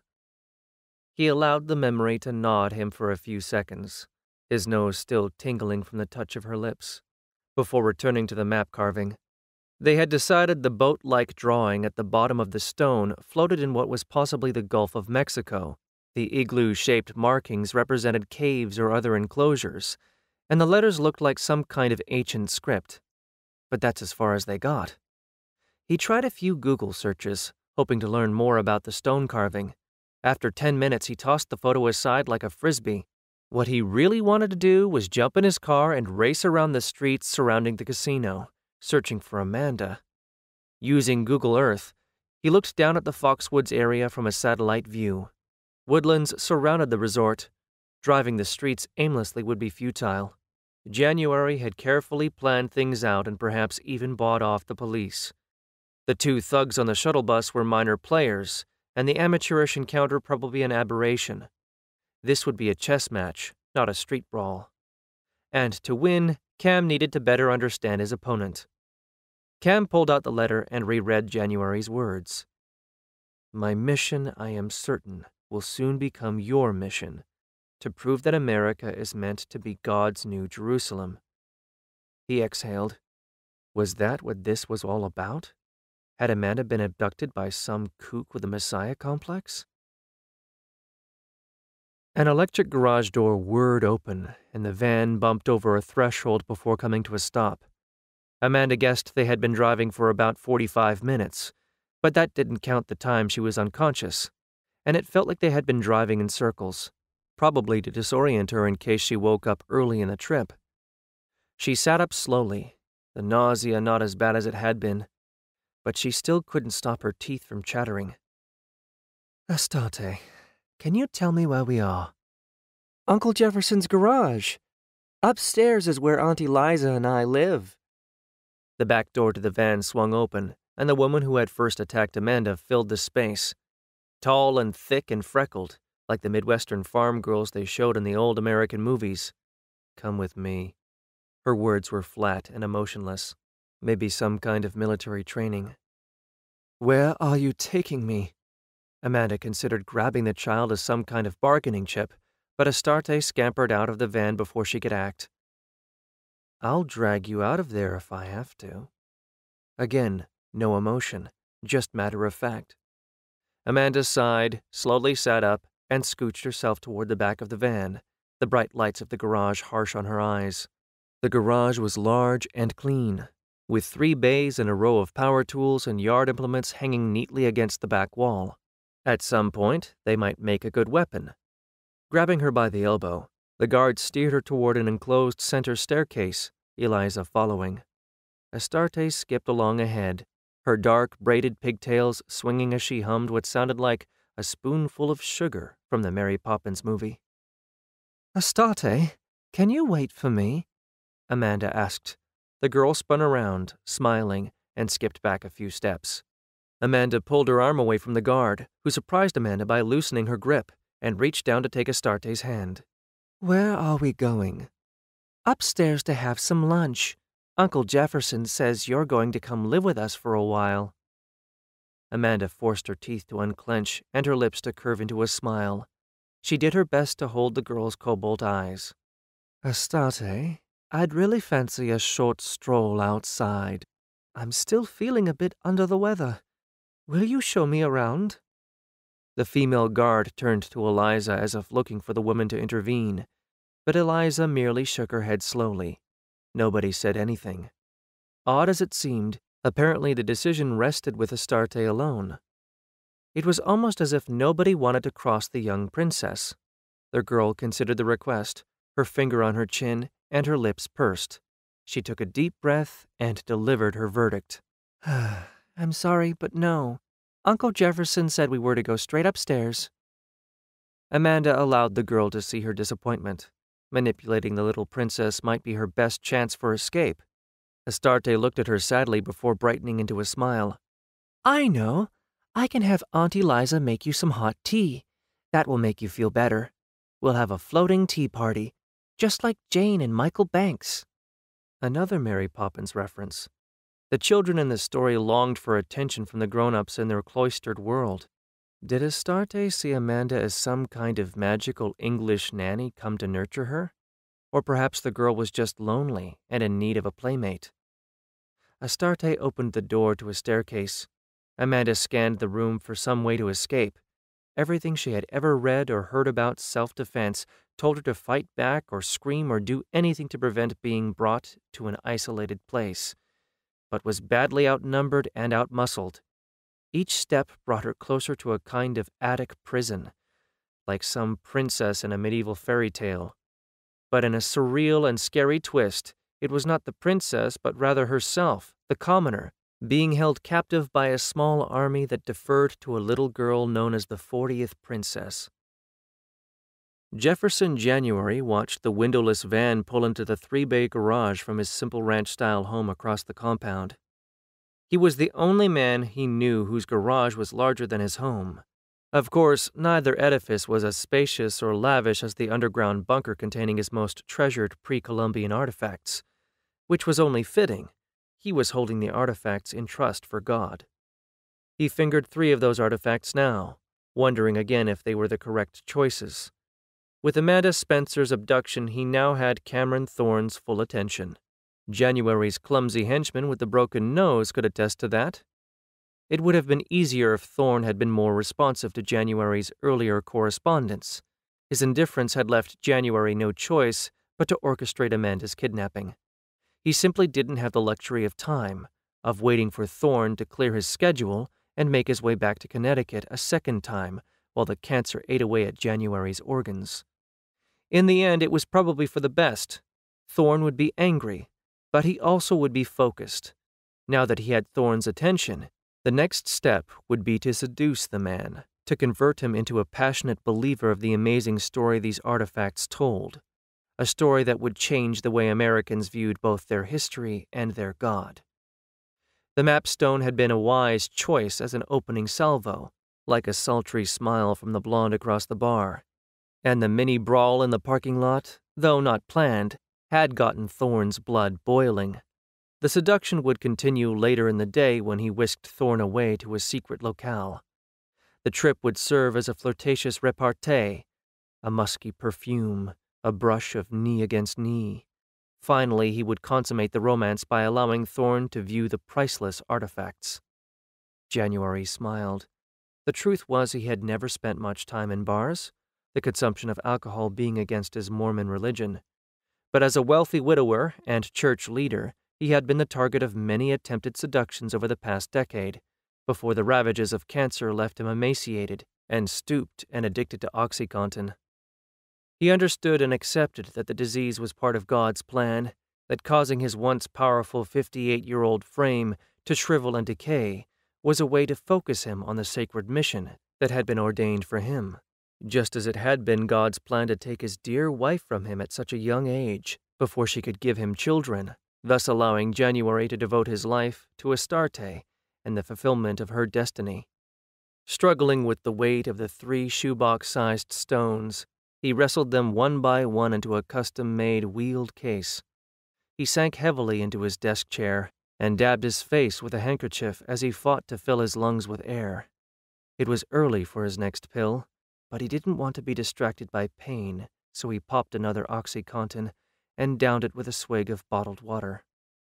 He allowed the memory to gnaw at him for a few seconds, his nose still tingling from the touch of her lips, before returning to the map carving. They had decided the boat-like drawing at the bottom of the stone floated in what was possibly the Gulf of Mexico. The igloo-shaped markings represented caves or other enclosures, and the letters looked like some kind of ancient script. But that's as far as they got. He tried a few Google searches, hoping to learn more about the stone carving. After 10 minutes, he tossed the photo aside like a frisbee. What he really wanted to do was jump in his car and race around the streets surrounding the casino, searching for Amanda. Using Google Earth, he looked down at the Foxwoods area from a satellite view. Woodlands surrounded the resort. Driving the streets aimlessly would be futile. January had carefully planned things out and perhaps even bought off the police. The two thugs on the shuttle bus were minor players, and the amateurish encounter probably an aberration. This would be a chess match, not a street brawl. And to win, Cam needed to better understand his opponent. Cam pulled out the letter and reread January's words. "My mission, I am certain, will soon become your mission, to prove that America is meant to be God's new Jerusalem." He exhaled. Was that what this was all about? Had Amanda been abducted by some kook with a messiah complex? An electric garage door whirred open, and the van bumped over a threshold before coming to a stop. Amanda guessed they had been driving for about 45 minutes, but that didn't count the time she was unconscious, and it felt like they had been driving in circles, probably to disorient her in case she woke up early in the trip. She sat up slowly, the nausea not as bad as it had been, but she still couldn't stop her teeth from chattering. "Astarte, can you tell me where we are?" "Uncle Jefferson's garage. Upstairs is where Auntie Liza and I live." The back door to the van swung open, and the woman who had first attacked Amanda filled the space. Tall and thick and freckled, like the Midwestern farm girls they showed in the old American movies. "Come with me." Her words were flat and emotionless. Maybe some kind of military training. "Where are you taking me?" Amanda considered grabbing the child as some kind of bargaining chip, but Astarte scampered out of the van before she could act. "I'll drag you out of there if I have to." Again, no emotion, just matter of fact. Amanda sighed, slowly sat up, and scooched herself toward the back of the van, the bright lights of the garage harsh on her eyes. The garage was large and clean, with 3 bays and a row of power tools and yard implements hanging neatly against the back wall. At some point, they might make a good weapon. Grabbing her by the elbow, the guard steered her toward an enclosed center staircase, Eliza following. Astarte skipped along ahead, her dark, braided pigtails swinging as she hummed what sounded like a spoonful of sugar from the Mary Poppins movie. "Astarte, can you wait for me?" Amanda asked. The girl spun around, smiling, and skipped back a few steps. Amanda pulled her arm away from the guard, who surprised Amanda by loosening her grip, and reached down to take Astarte's hand. "Where are we going?" "Upstairs to have some lunch. Uncle Jefferson says you're going to come live with us for a while." Amanda forced her teeth to unclench and her lips to curve into a smile. She did her best to hold the girl's cobalt eyes. "Astarte, I'd really fancy a short stroll outside. I'm still feeling a bit under the weather. Will you show me around?" The female guard turned to Eliza as if looking for the woman to intervene, but Eliza merely shook her head slowly. Nobody said anything. Odd as it seemed, apparently the decision rested with Astarte alone. It was almost as if nobody wanted to cross the young princess. The girl considered the request, her finger on her chin and her lips pursed. She took a deep breath and delivered her verdict. "I'm sorry, but no. Uncle Jefferson said we were to go straight upstairs." Amanda allowed the girl to see her disappointment. Manipulating the little princess might be her best chance for escape. Astarte looked at her sadly before brightening into a smile. "I know. I can have Auntie Liza make you some hot tea. That will make you feel better. We'll have a floating tea party, just like Jane and Michael Banks." Another Mary Poppins reference. The children in the story longed for attention from the grown-ups in their cloistered world. Did Astarte see Amanda as some kind of magical English nanny come to nurture her? Or perhaps the girl was just lonely and in need of a playmate. Astarte opened the door to a staircase. Amanda scanned the room for some way to escape. Everything she had ever read or heard about self-defense told her to fight back or scream or do anything to prevent being brought to an isolated place, but was badly outnumbered and outmuscled. Each step brought her closer to a kind of attic prison, like some princess in a medieval fairy tale. But in a surreal and scary twist, it was not the princess but rather herself, the commoner, being held captive by a small army that deferred to a little girl known as the 40th Princess. Jefferson January watched the windowless van pull into the 3-bay garage from his simple ranch-style home across the compound. He was the only man he knew whose garage was larger than his home. Of course, neither edifice was as spacious or lavish as the underground bunker containing his most treasured pre-Columbian artifacts, which was only fitting. He was holding the artifacts in trust for God. He fingered 3 of those artifacts now, wondering again if they were the correct choices. With Amanda Spencer's abduction, he now had Cameron Thorne's full attention. January's clumsy henchman with the broken nose could attest to that. It would have been easier if Thorne had been more responsive to January's earlier correspondence. His indifference had left January no choice but to orchestrate Amanda's kidnapping. He simply didn't have the luxury of time, of waiting for Thorne to clear his schedule and make his way back to Connecticut a second time while the cancer ate away at January's organs. In the end, it was probably for the best. Thorne would be angry, but he also would be focused. Now that he had Thorne's attention, the next step would be to seduce the man, to convert him into a passionate believer of the amazing story these artifacts told, a story that would change the way Americans viewed both their history and their God. The mapstone had been a wise choice as an opening salvo, like a sultry smile from the blonde across the bar, and the mini brawl in the parking lot, though not planned, had gotten Thorne's blood boiling. The seduction would continue later in the day when he whisked Thorne away to a secret locale. The trip would serve as a flirtatious repartee, a musky perfume, a brush of knee against knee. Finally, he would consummate the romance by allowing Thorne to view the priceless artifacts. January smiled. The truth was he had never spent much time in bars, the consumption of alcohol being against his Mormon religion. But as a wealthy widower and church leader, he had been the target of many attempted seductions over the past decade, before the ravages of cancer left him emaciated and stooped and addicted to OxyContin. He understood and accepted that the disease was part of God's plan, that causing his once powerful 58-year-old frame to shrivel and decay was a way to focus him on the sacred mission that had been ordained for him, just as it had been God's plan to take his dear wife from him at such a young age before she could give him children, thus allowing January to devote his life to Astarte and the fulfillment of her destiny. Struggling with the weight of the 3 shoebox-sized stones, he wrestled them one by one into a custom-made wheeled case. He sank heavily into his desk chair and dabbed his face with a handkerchief as he fought to fill his lungs with air. It was early for his next pill, but he didn't want to be distracted by pain, so he popped another OxyContin and downed it with a swig of bottled water.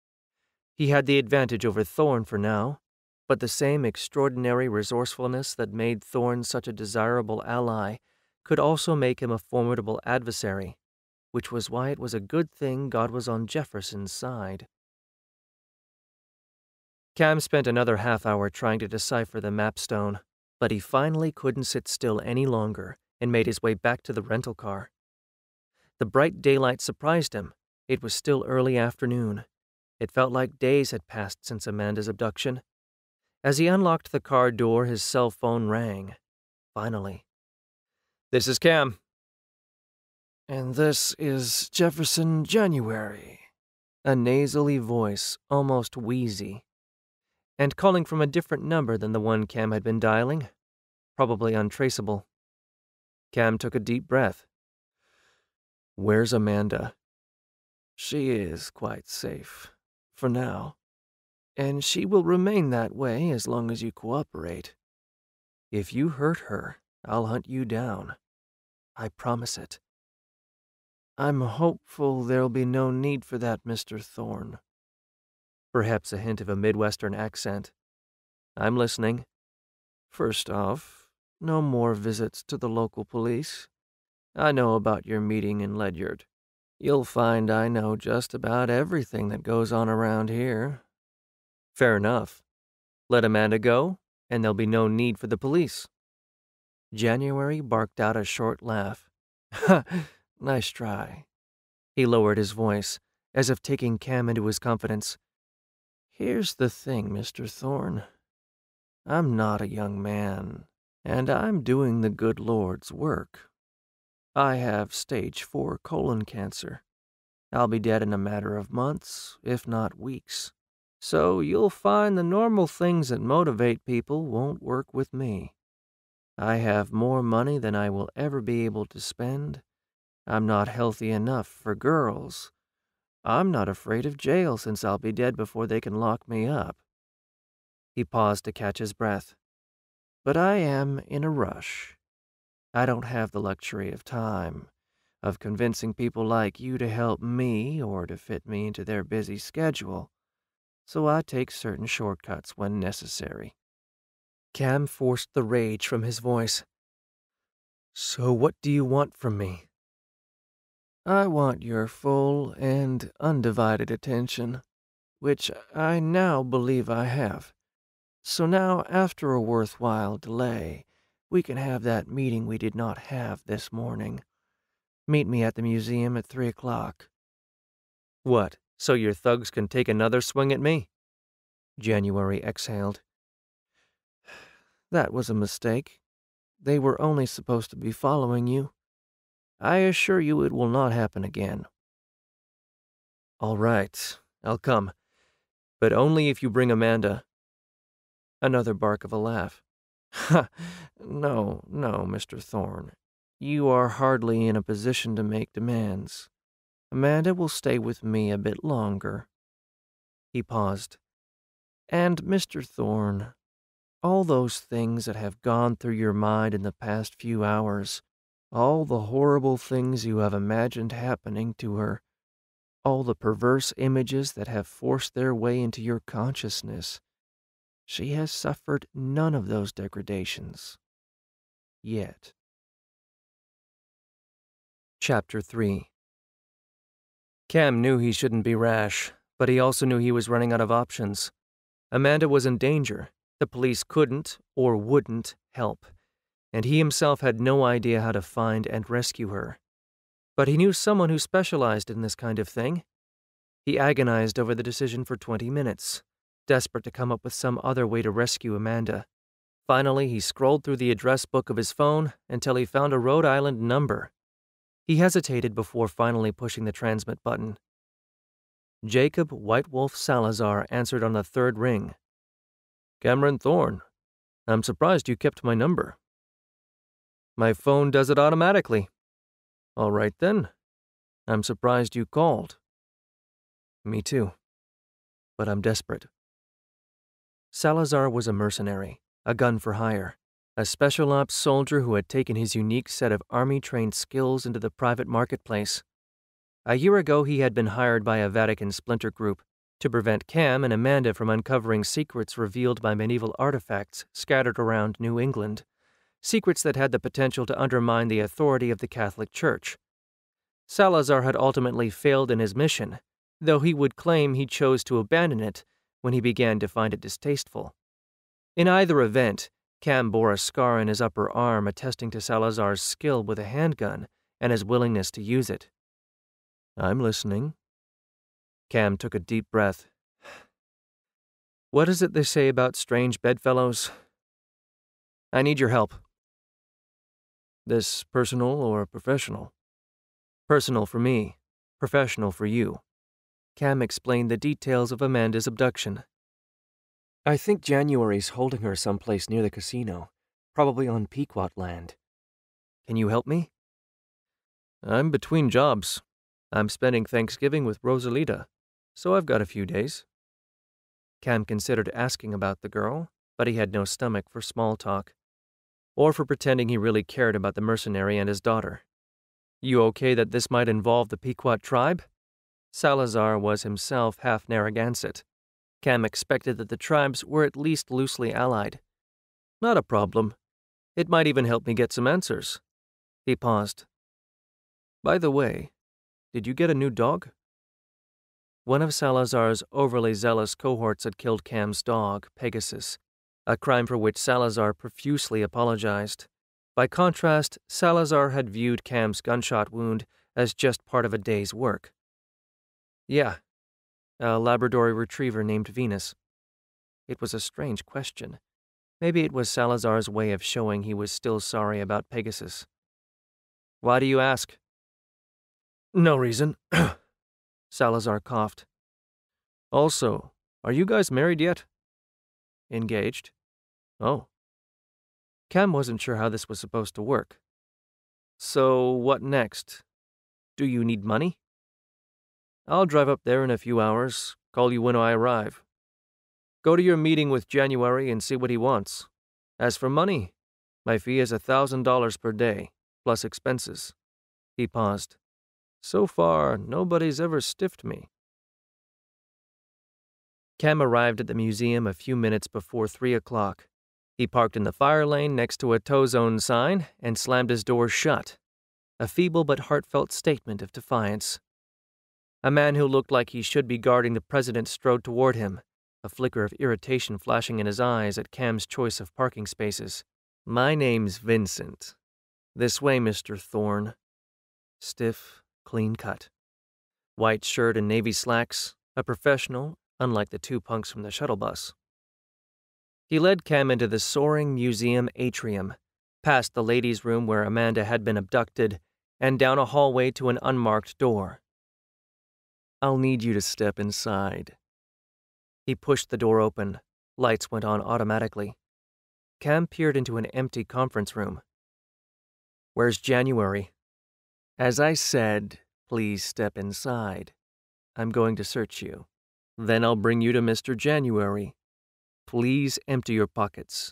He had the advantage over Thorne for now, but the same extraordinary resourcefulness that made Thorne such a desirable ally could also make him a formidable adversary, which was why it was a good thing God was on Jefferson's side. Cam spent another half-hour trying to decipher the mapstone, but he finally couldn't sit still any longer and made his way back to the rental car. The bright daylight surprised him. It was still early afternoon. It felt like days had passed since Amanda's abduction. As he unlocked the car door, his cell phone rang. Finally. "This is Cam." "And this is Jefferson January." A nasally voice, almost wheezy, and calling from a different number than the one Cam had been dialing. Probably untraceable. Cam took a deep breath. "Where's Amanda?" "She is quite safe, for now. And she will remain that way as long as you cooperate. If you hurt her, I'll hunt you down. I promise it." "I'm hopeful there'll be no need for that, Mr. Thorne." perhaps a hint of a Midwestern accent. I'm listening. First off, no more visits to the local police. I know about your meeting in Ledyard. You'll find I know just about everything that goes on around here. Fair enough. Let Amanda go, and there'll be no need for the police. January barked out a short laugh. Ha! Nice try. He lowered his voice, as if taking Cam into his confidence. Here's the thing, Mr. Thorne. I'm not a young man, and I'm doing the good Lord's work. I have stage 4 colon cancer. I'll be dead in a matter of months, if not weeks. So you'll find the normal things that motivate people won't work with me. I have more money than I will ever be able to spend. I'm not healthy enough for girls. I'm not afraid of jail since I'll be dead before they can lock me up. He paused to catch his breath. But I am in a rush. I don't have the luxury of time, of convincing people like you to help me or to fit me into their busy schedule, so I take certain shortcuts when necessary. Cam forced the rage from his voice. So what do you want from me? I want your full and undivided attention, which I now believe I have. So now, after a worthwhile delay, we can have that meeting we did not have this morning. Meet me at the museum at 3 o'clock. What, so your thugs can take another swing at me? January exhaled. That was a mistake. They were only supposed to be following you. I assure you it will not happen again. All right, I'll come. But only if you bring Amanda. Another bark of a laugh. Ha! No, Mr. Thorne. You are hardly in a position to make demands. Amanda will stay with me a bit longer. He paused. And, Mr. Thorne, all those things that have gone through your mind in the past few hours, all the horrible things you have imagined happening to her, all the perverse images that have forced their way into your consciousness, she has suffered none of those degradations. Yet. Chapter 3. Cam knew he shouldn't be rash, but he also knew he was running out of options. Amanda was in danger. The police couldn't or wouldn't help, and he himself had no idea how to find and rescue her. But he knew someone who specialized in this kind of thing. He agonized over the decision for 20 minutes, desperate to come up with some other way to rescue Amanda. Finally, he scrolled through the address book of his phone until he found a Rhode Island number. He hesitated before finally pushing the transmit button. Jacob White Wolf Salazar answered on the third ring. Cameron Thorne. I'm surprised you kept my number. My phone does it automatically. All right then. I'm surprised you called. Me too. But I'm desperate. Salazar was a mercenary, a gun for hire, a special ops soldier who had taken his unique set of army-trained skills into the private marketplace. A year ago, he had been hired by a Vatican splinter group to prevent Cam and Amanda from uncovering secrets revealed by medieval artifacts scattered around New England, secrets that had the potential to undermine the authority of the Catholic Church. Salazar had ultimately failed in his mission, though he would claim he chose to abandon it when he began to find it distasteful. In either event, Cam bore a scar in his upper arm attesting to Salazar's skill with a handgun and his willingness to use it. I'm listening. Cam took a deep breath. What is it they say about strange bedfellows? I need your help. This personal or professional? Personal for me, professional for you. Cam explained the details of Amanda's abduction. I think January's holding her someplace near the casino, probably on Pequot land. Can you help me? I'm between jobs. I'm spending Thanksgiving with Rosalita, so I've got a few days. Cam considered asking about the girl, but he had no stomach for small talk, or for pretending he really cared about the mercenary and his daughter. You okay that this might involve the Pequot tribe? Salazar was himself half Narragansett. Cam expected that the tribes were at least loosely allied. Not a problem. It might even help me get some answers. He paused. By the way, did you get a new dog? One of Salazar's overly zealous cohorts had killed Cam's dog, Pegasus, a crime for which Salazar profusely apologized. By contrast, Salazar had viewed Cam's gunshot wound as just part of a day's work. Yeah, a Labrador retriever named Venus. It was a strange question. Maybe it was Salazar's way of showing he was still sorry about Pegasus. Why do you ask? No reason. Salazar coughed. Also, are you guys married yet? Engaged. Oh. Cam wasn't sure how this was supposed to work. So, what next? Do you need money? I'll drive up there in a few hours, call you when I arrive. Go to your meeting with January and see what he wants. As for money, my fee is $1,000 per day, plus expenses. He paused. So far, nobody's ever stiffed me. Cam arrived at the museum a few minutes before 3 o'clock. He parked in the fire lane next to a tow zone sign and slammed his door shut, a feeble but heartfelt statement of defiance. A man who looked like he should be guarding the president strode toward him, a flicker of irritation flashing in his eyes at Cam's choice of parking spaces. My name's Vincent. This way, Mr. Thorne. Stiff, clean cut. White shirt and navy slacks, a professional, unlike the two punks from the shuttle bus. He led Cam into the soaring museum atrium, past the ladies' room where Amanda had been abducted, and down a hallway to an unmarked door. I'll need you to step inside. He pushed the door open. Lights went on automatically. Cam peered into an empty conference room. Where's January? As I said, please step inside. I'm going to search you. Then I'll bring you to Mr. January. Please empty your pockets.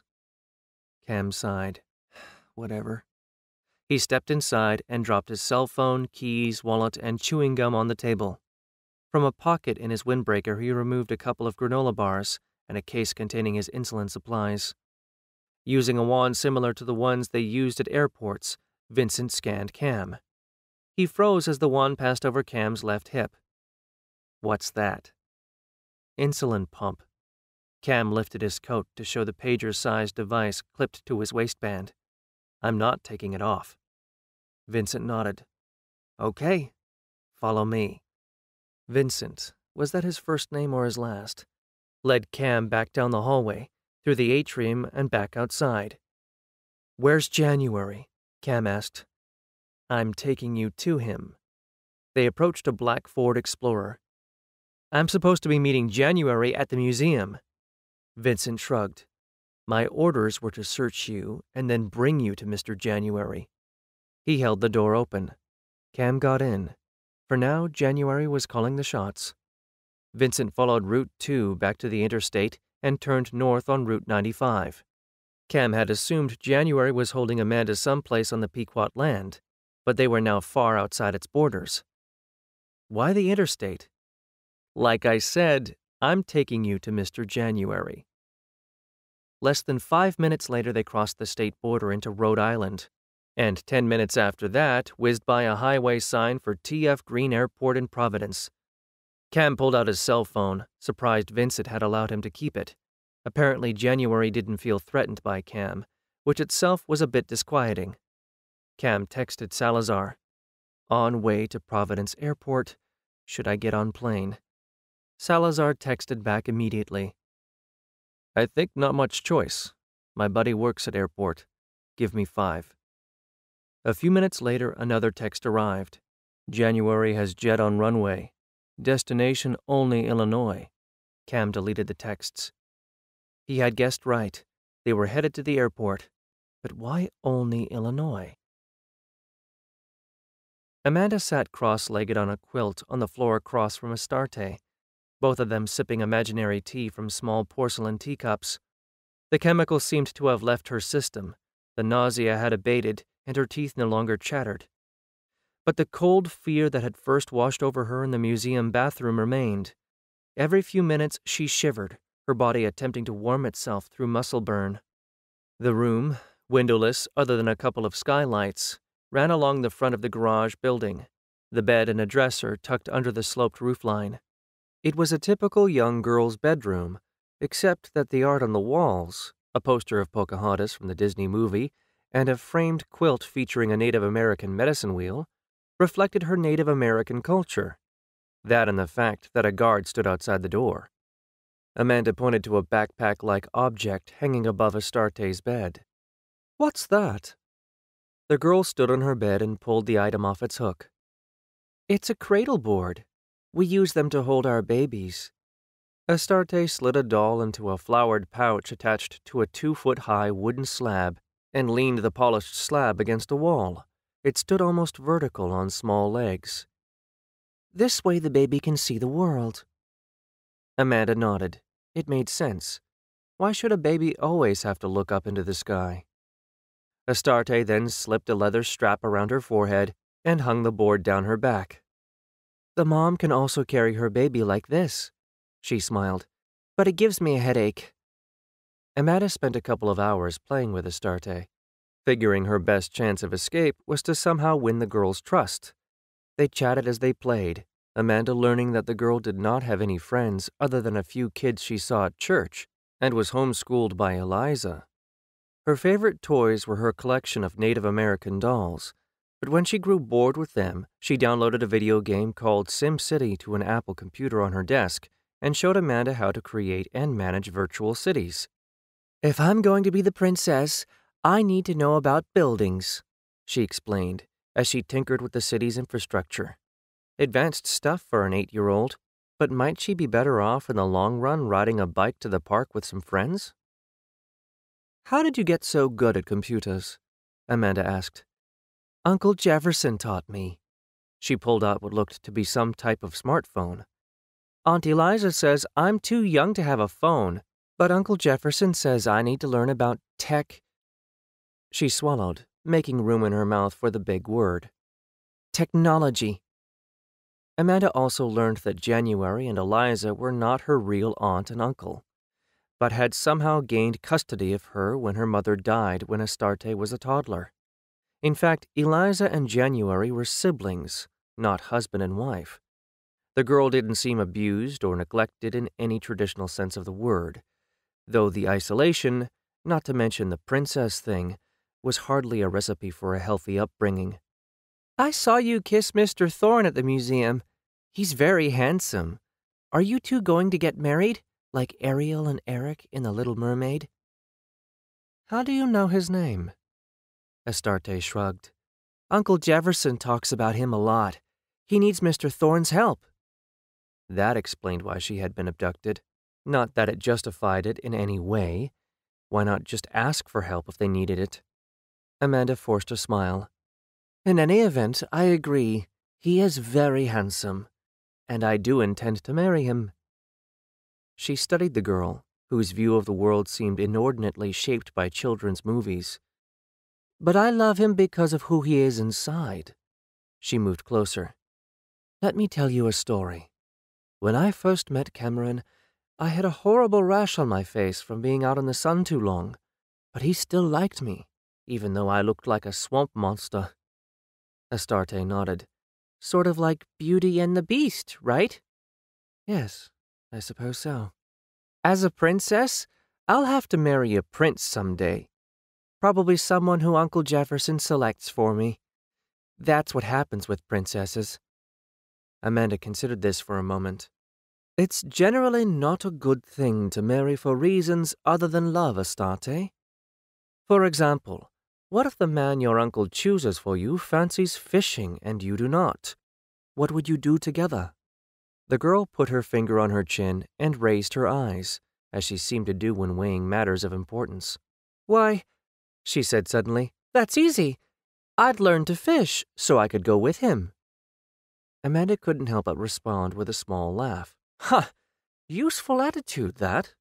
Cam sighed. Whatever. He stepped inside and dropped his cell phone, keys, wallet, and chewing gum on the table. From a pocket in his windbreaker, he removed a couple of granola bars and a case containing his insulin supplies. Using a wand similar to the ones they used at airports, Vincent scanned Cam. He froze as the wand passed over Cam's left hip. What's that? Insulin pump. Cam lifted his coat to show the pager-sized device clipped to his waistband. I'm not taking it off. Vincent nodded. Okay, follow me. Vincent, was that his first name or his last? Led Cam back down the hallway, through the atrium and back outside. Where's January? Cam asked. I'm taking you to him. They approached a black Ford Explorer. I'm supposed to be meeting January at the museum. Vincent shrugged. My orders were to search you and then bring you to Mr. January. He held the door open. Cam got in. For now, January was calling the shots. Vincent followed Route 2 back to the interstate and turned north on Route 95. Cam had assumed January was holding Amanda someplace on the Pequot land, but they were now far outside its borders. Why the interstate? Like I said, I'm taking you to Mr. January. Less than 5 minutes later, they crossed the state border into Rhode Island, and 10 minutes after that, whizzed by a highway sign for T.F. Green Airport in Providence. Cam pulled out his cell phone, surprised Vincent had allowed him to keep it. Apparently, January didn't feel threatened by Cam, which itself was a bit disquieting. Cam texted Salazar. On way to Providence Airport. Should I get on plane? Salazar texted back immediately. I think not much choice. My buddy works at airport. Give me 5. A few minutes later, another text arrived. January has jet on runway. Destination only Illinois. Cam deleted the texts. He had guessed right. They were headed to the airport. But why only Illinois? Amanda sat cross-legged on a quilt on the floor across from Astarte, both of them sipping imaginary tea from small porcelain teacups. The chemical seemed to have left her system. The nausea had abated, and her teeth no longer chattered. But the cold fear that had first washed over her in the museum bathroom remained. Every few minutes she shivered, her body attempting to warm itself through muscle burn. The room, windowless other than a couple of skylights, ran along the front of the garage building, the bed and a dresser tucked under the sloped roofline. It was a typical young girl's bedroom, except that the art on the walls, a poster of Pocahontas from the Disney movie, and a framed quilt featuring a Native American medicine wheel, reflected her Native American culture. That and the fact that a guard stood outside the door. Amanda pointed to a backpack-like object hanging above Astarte's bed. "What's that?" The girl stood on her bed and pulled the item off its hook. "It's a cradle board. We use them to hold our babies." Astarte slid a doll into a flowered pouch attached to a 2-foot-high wooden slab and leaned the polished slab against a wall. It stood almost vertical on small legs. "This way the baby can see the world." Amanda nodded. It made sense. Why should a baby always have to look up into the sky? Astarte then slipped a leather strap around her forehead and hung the board down her back. "The mom can also carry her baby like this," she smiled, "but it gives me a headache." Amanda spent a couple of hours playing with Astarte, figuring her best chance of escape was to somehow win the girl's trust. They chatted as they played, Amanda learning that the girl did not have any friends other than a few kids she saw at church and was homeschooled by Eliza. Her favorite toys were her collection of Native American dolls, but when she grew bored with them, she downloaded a video game called SimCity to an Apple computer on her desk and showed Amanda how to create and manage virtual cities. "If I'm going to be the princess, I need to know about buildings," she explained as she tinkered with the city's infrastructure. Advanced stuff for an 8-year-old, but might she be better off in the long run riding a bike to the park with some friends? "How did you get so good at computers?" Amanda asked. "Uncle Jefferson taught me." She pulled out what looked to be some type of smartphone. "Aunt Eliza says I'm too young to have a phone, but Uncle Jefferson says I need to learn about tech." She swallowed, making room in her mouth for the big word. "Technology." Amanda also learned that January and Eliza were not her real aunt and uncle, but had somehow gained custody of her when her mother died when Astarte was a toddler. In fact, Eliza and January were siblings, not husband and wife. The girl didn't seem abused or neglected in any traditional sense of the word, though the isolation, not to mention the princess thing, was hardly a recipe for a healthy upbringing. "I saw you kiss Mr. Thorne at the museum. He's very handsome. Are you two going to get married, like Ariel and Eric in The Little Mermaid?" "How do you know his name?" Astarte shrugged. "Uncle Jefferson talks about him a lot. He needs Mr. Thorne's help." That explained why she had been abducted. Not that it justified it in any way. Why not just ask for help if they needed it? Amanda forced a smile. "In any event, I agree. He is very handsome, and I do intend to marry him." She studied the girl, whose view of the world seemed inordinately shaped by children's movies. "But I love him because of who he is inside." She moved closer. "Let me tell you a story. When I first met Cameron, I had a horrible rash on my face from being out in the sun too long, but he still liked me, even though I looked like a swamp monster." Astarte nodded. "Sort of like Beauty and the Beast, right?" "Yes, I suppose so." "As a princess, I'll have to marry a prince someday. Probably someone who Uncle Jefferson selects for me. That's what happens with princesses." Amanda considered this for a moment. "It's generally not a good thing to marry for reasons other than love, Astarte. For example, what if the man your uncle chooses for you fancies fishing and you do not? What would you do together?" The girl put her finger on her chin and raised her eyes, as she seemed to do when weighing matters of importance. "Why," she said suddenly, "that's easy. I'd learn to fish so I could go with him." Amanda couldn't help but respond with a small laugh. "Ha! Useful attitude, that."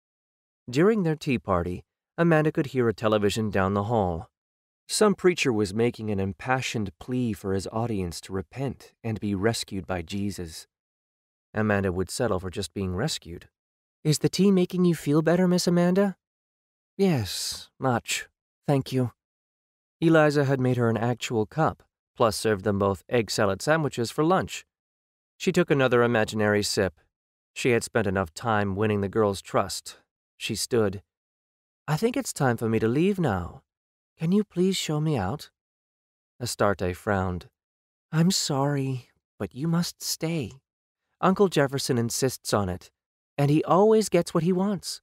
During their tea party, Amanda could hear a television down the hall. Some preacher was making an impassioned plea for his audience to repent and be rescued by Jesus. Amanda would settle for just being rescued. "Is the tea making you feel better, Miss Amanda?" "Yes, much. Thank you." Eliza had made her an actual cup, plus served them both egg salad sandwiches for lunch. She took another imaginary sip. She had spent enough time winning the girl's trust. She stood. "I think it's time for me to leave now. Can you please show me out?" Astarte frowned. "I'm sorry, but you must stay. Uncle Jefferson insists on it, and he always gets what he wants."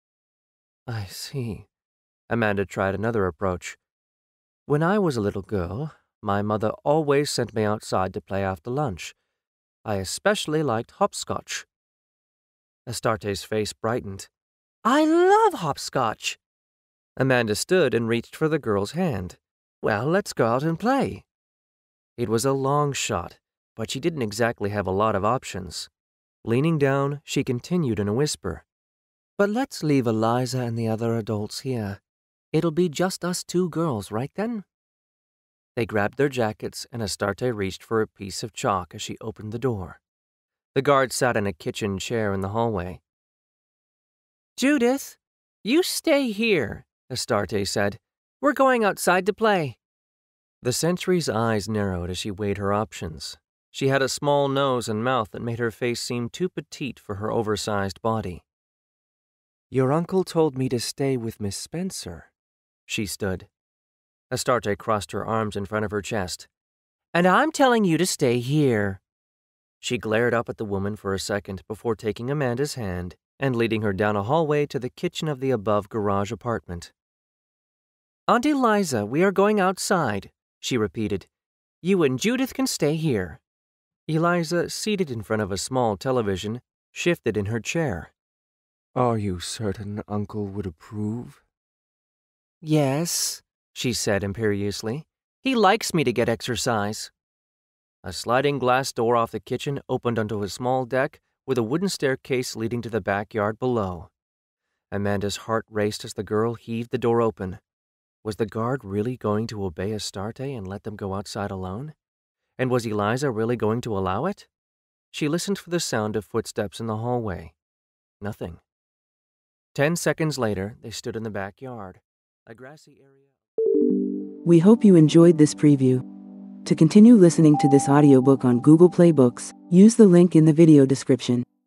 "I see." Amanda tried another approach. "When I was a little girl, my mother always sent me outside to play after lunch. I especially liked hopscotch." Astarte's face brightened. "I love hopscotch!" Amanda stood and reached for the girl's hand. "Well, let's go out and play." It was a long shot, but she didn't exactly have a lot of options. Leaning down, she continued in a whisper. "But let's leave Eliza and the other adults here. It'll be just us two girls, right then?" They grabbed their jackets, and Astarte reached for a piece of chalk as she opened the door. The guard sat in a kitchen chair in the hallway. "Judith, you stay here," Astarte said. "We're going outside to play." The sentry's eyes narrowed as she weighed her options. She had a small nose and mouth that made her face seem too petite for her oversized body. "Your uncle told me to stay with Miss Spencer." She stood. Astarte crossed her arms in front of her chest. "And I'm telling you to stay here." She glared up at the woman for a second before taking Amanda's hand and leading her down a hallway to the kitchen of the above garage apartment. "Aunt Eliza, we are going outside," she repeated. "You and Judith can stay here." Eliza, seated in front of a small television, shifted in her chair. "Are you certain Uncle would approve?" "Yes," she said imperiously. "He likes me to get exercise." A sliding glass door off the kitchen opened onto a small deck with a wooden staircase leading to the backyard below. Amanda's heart raced as the girl heaved the door open. Was the guard really going to obey Astarte and let them go outside alone? And was Eliza really going to allow it? She listened for the sound of footsteps in the hallway. Nothing. 10 seconds later, they stood in the backyard, a grassy area. We hope you enjoyed this preview. To continue listening to this audiobook on Google Play Books, use the link in the video description.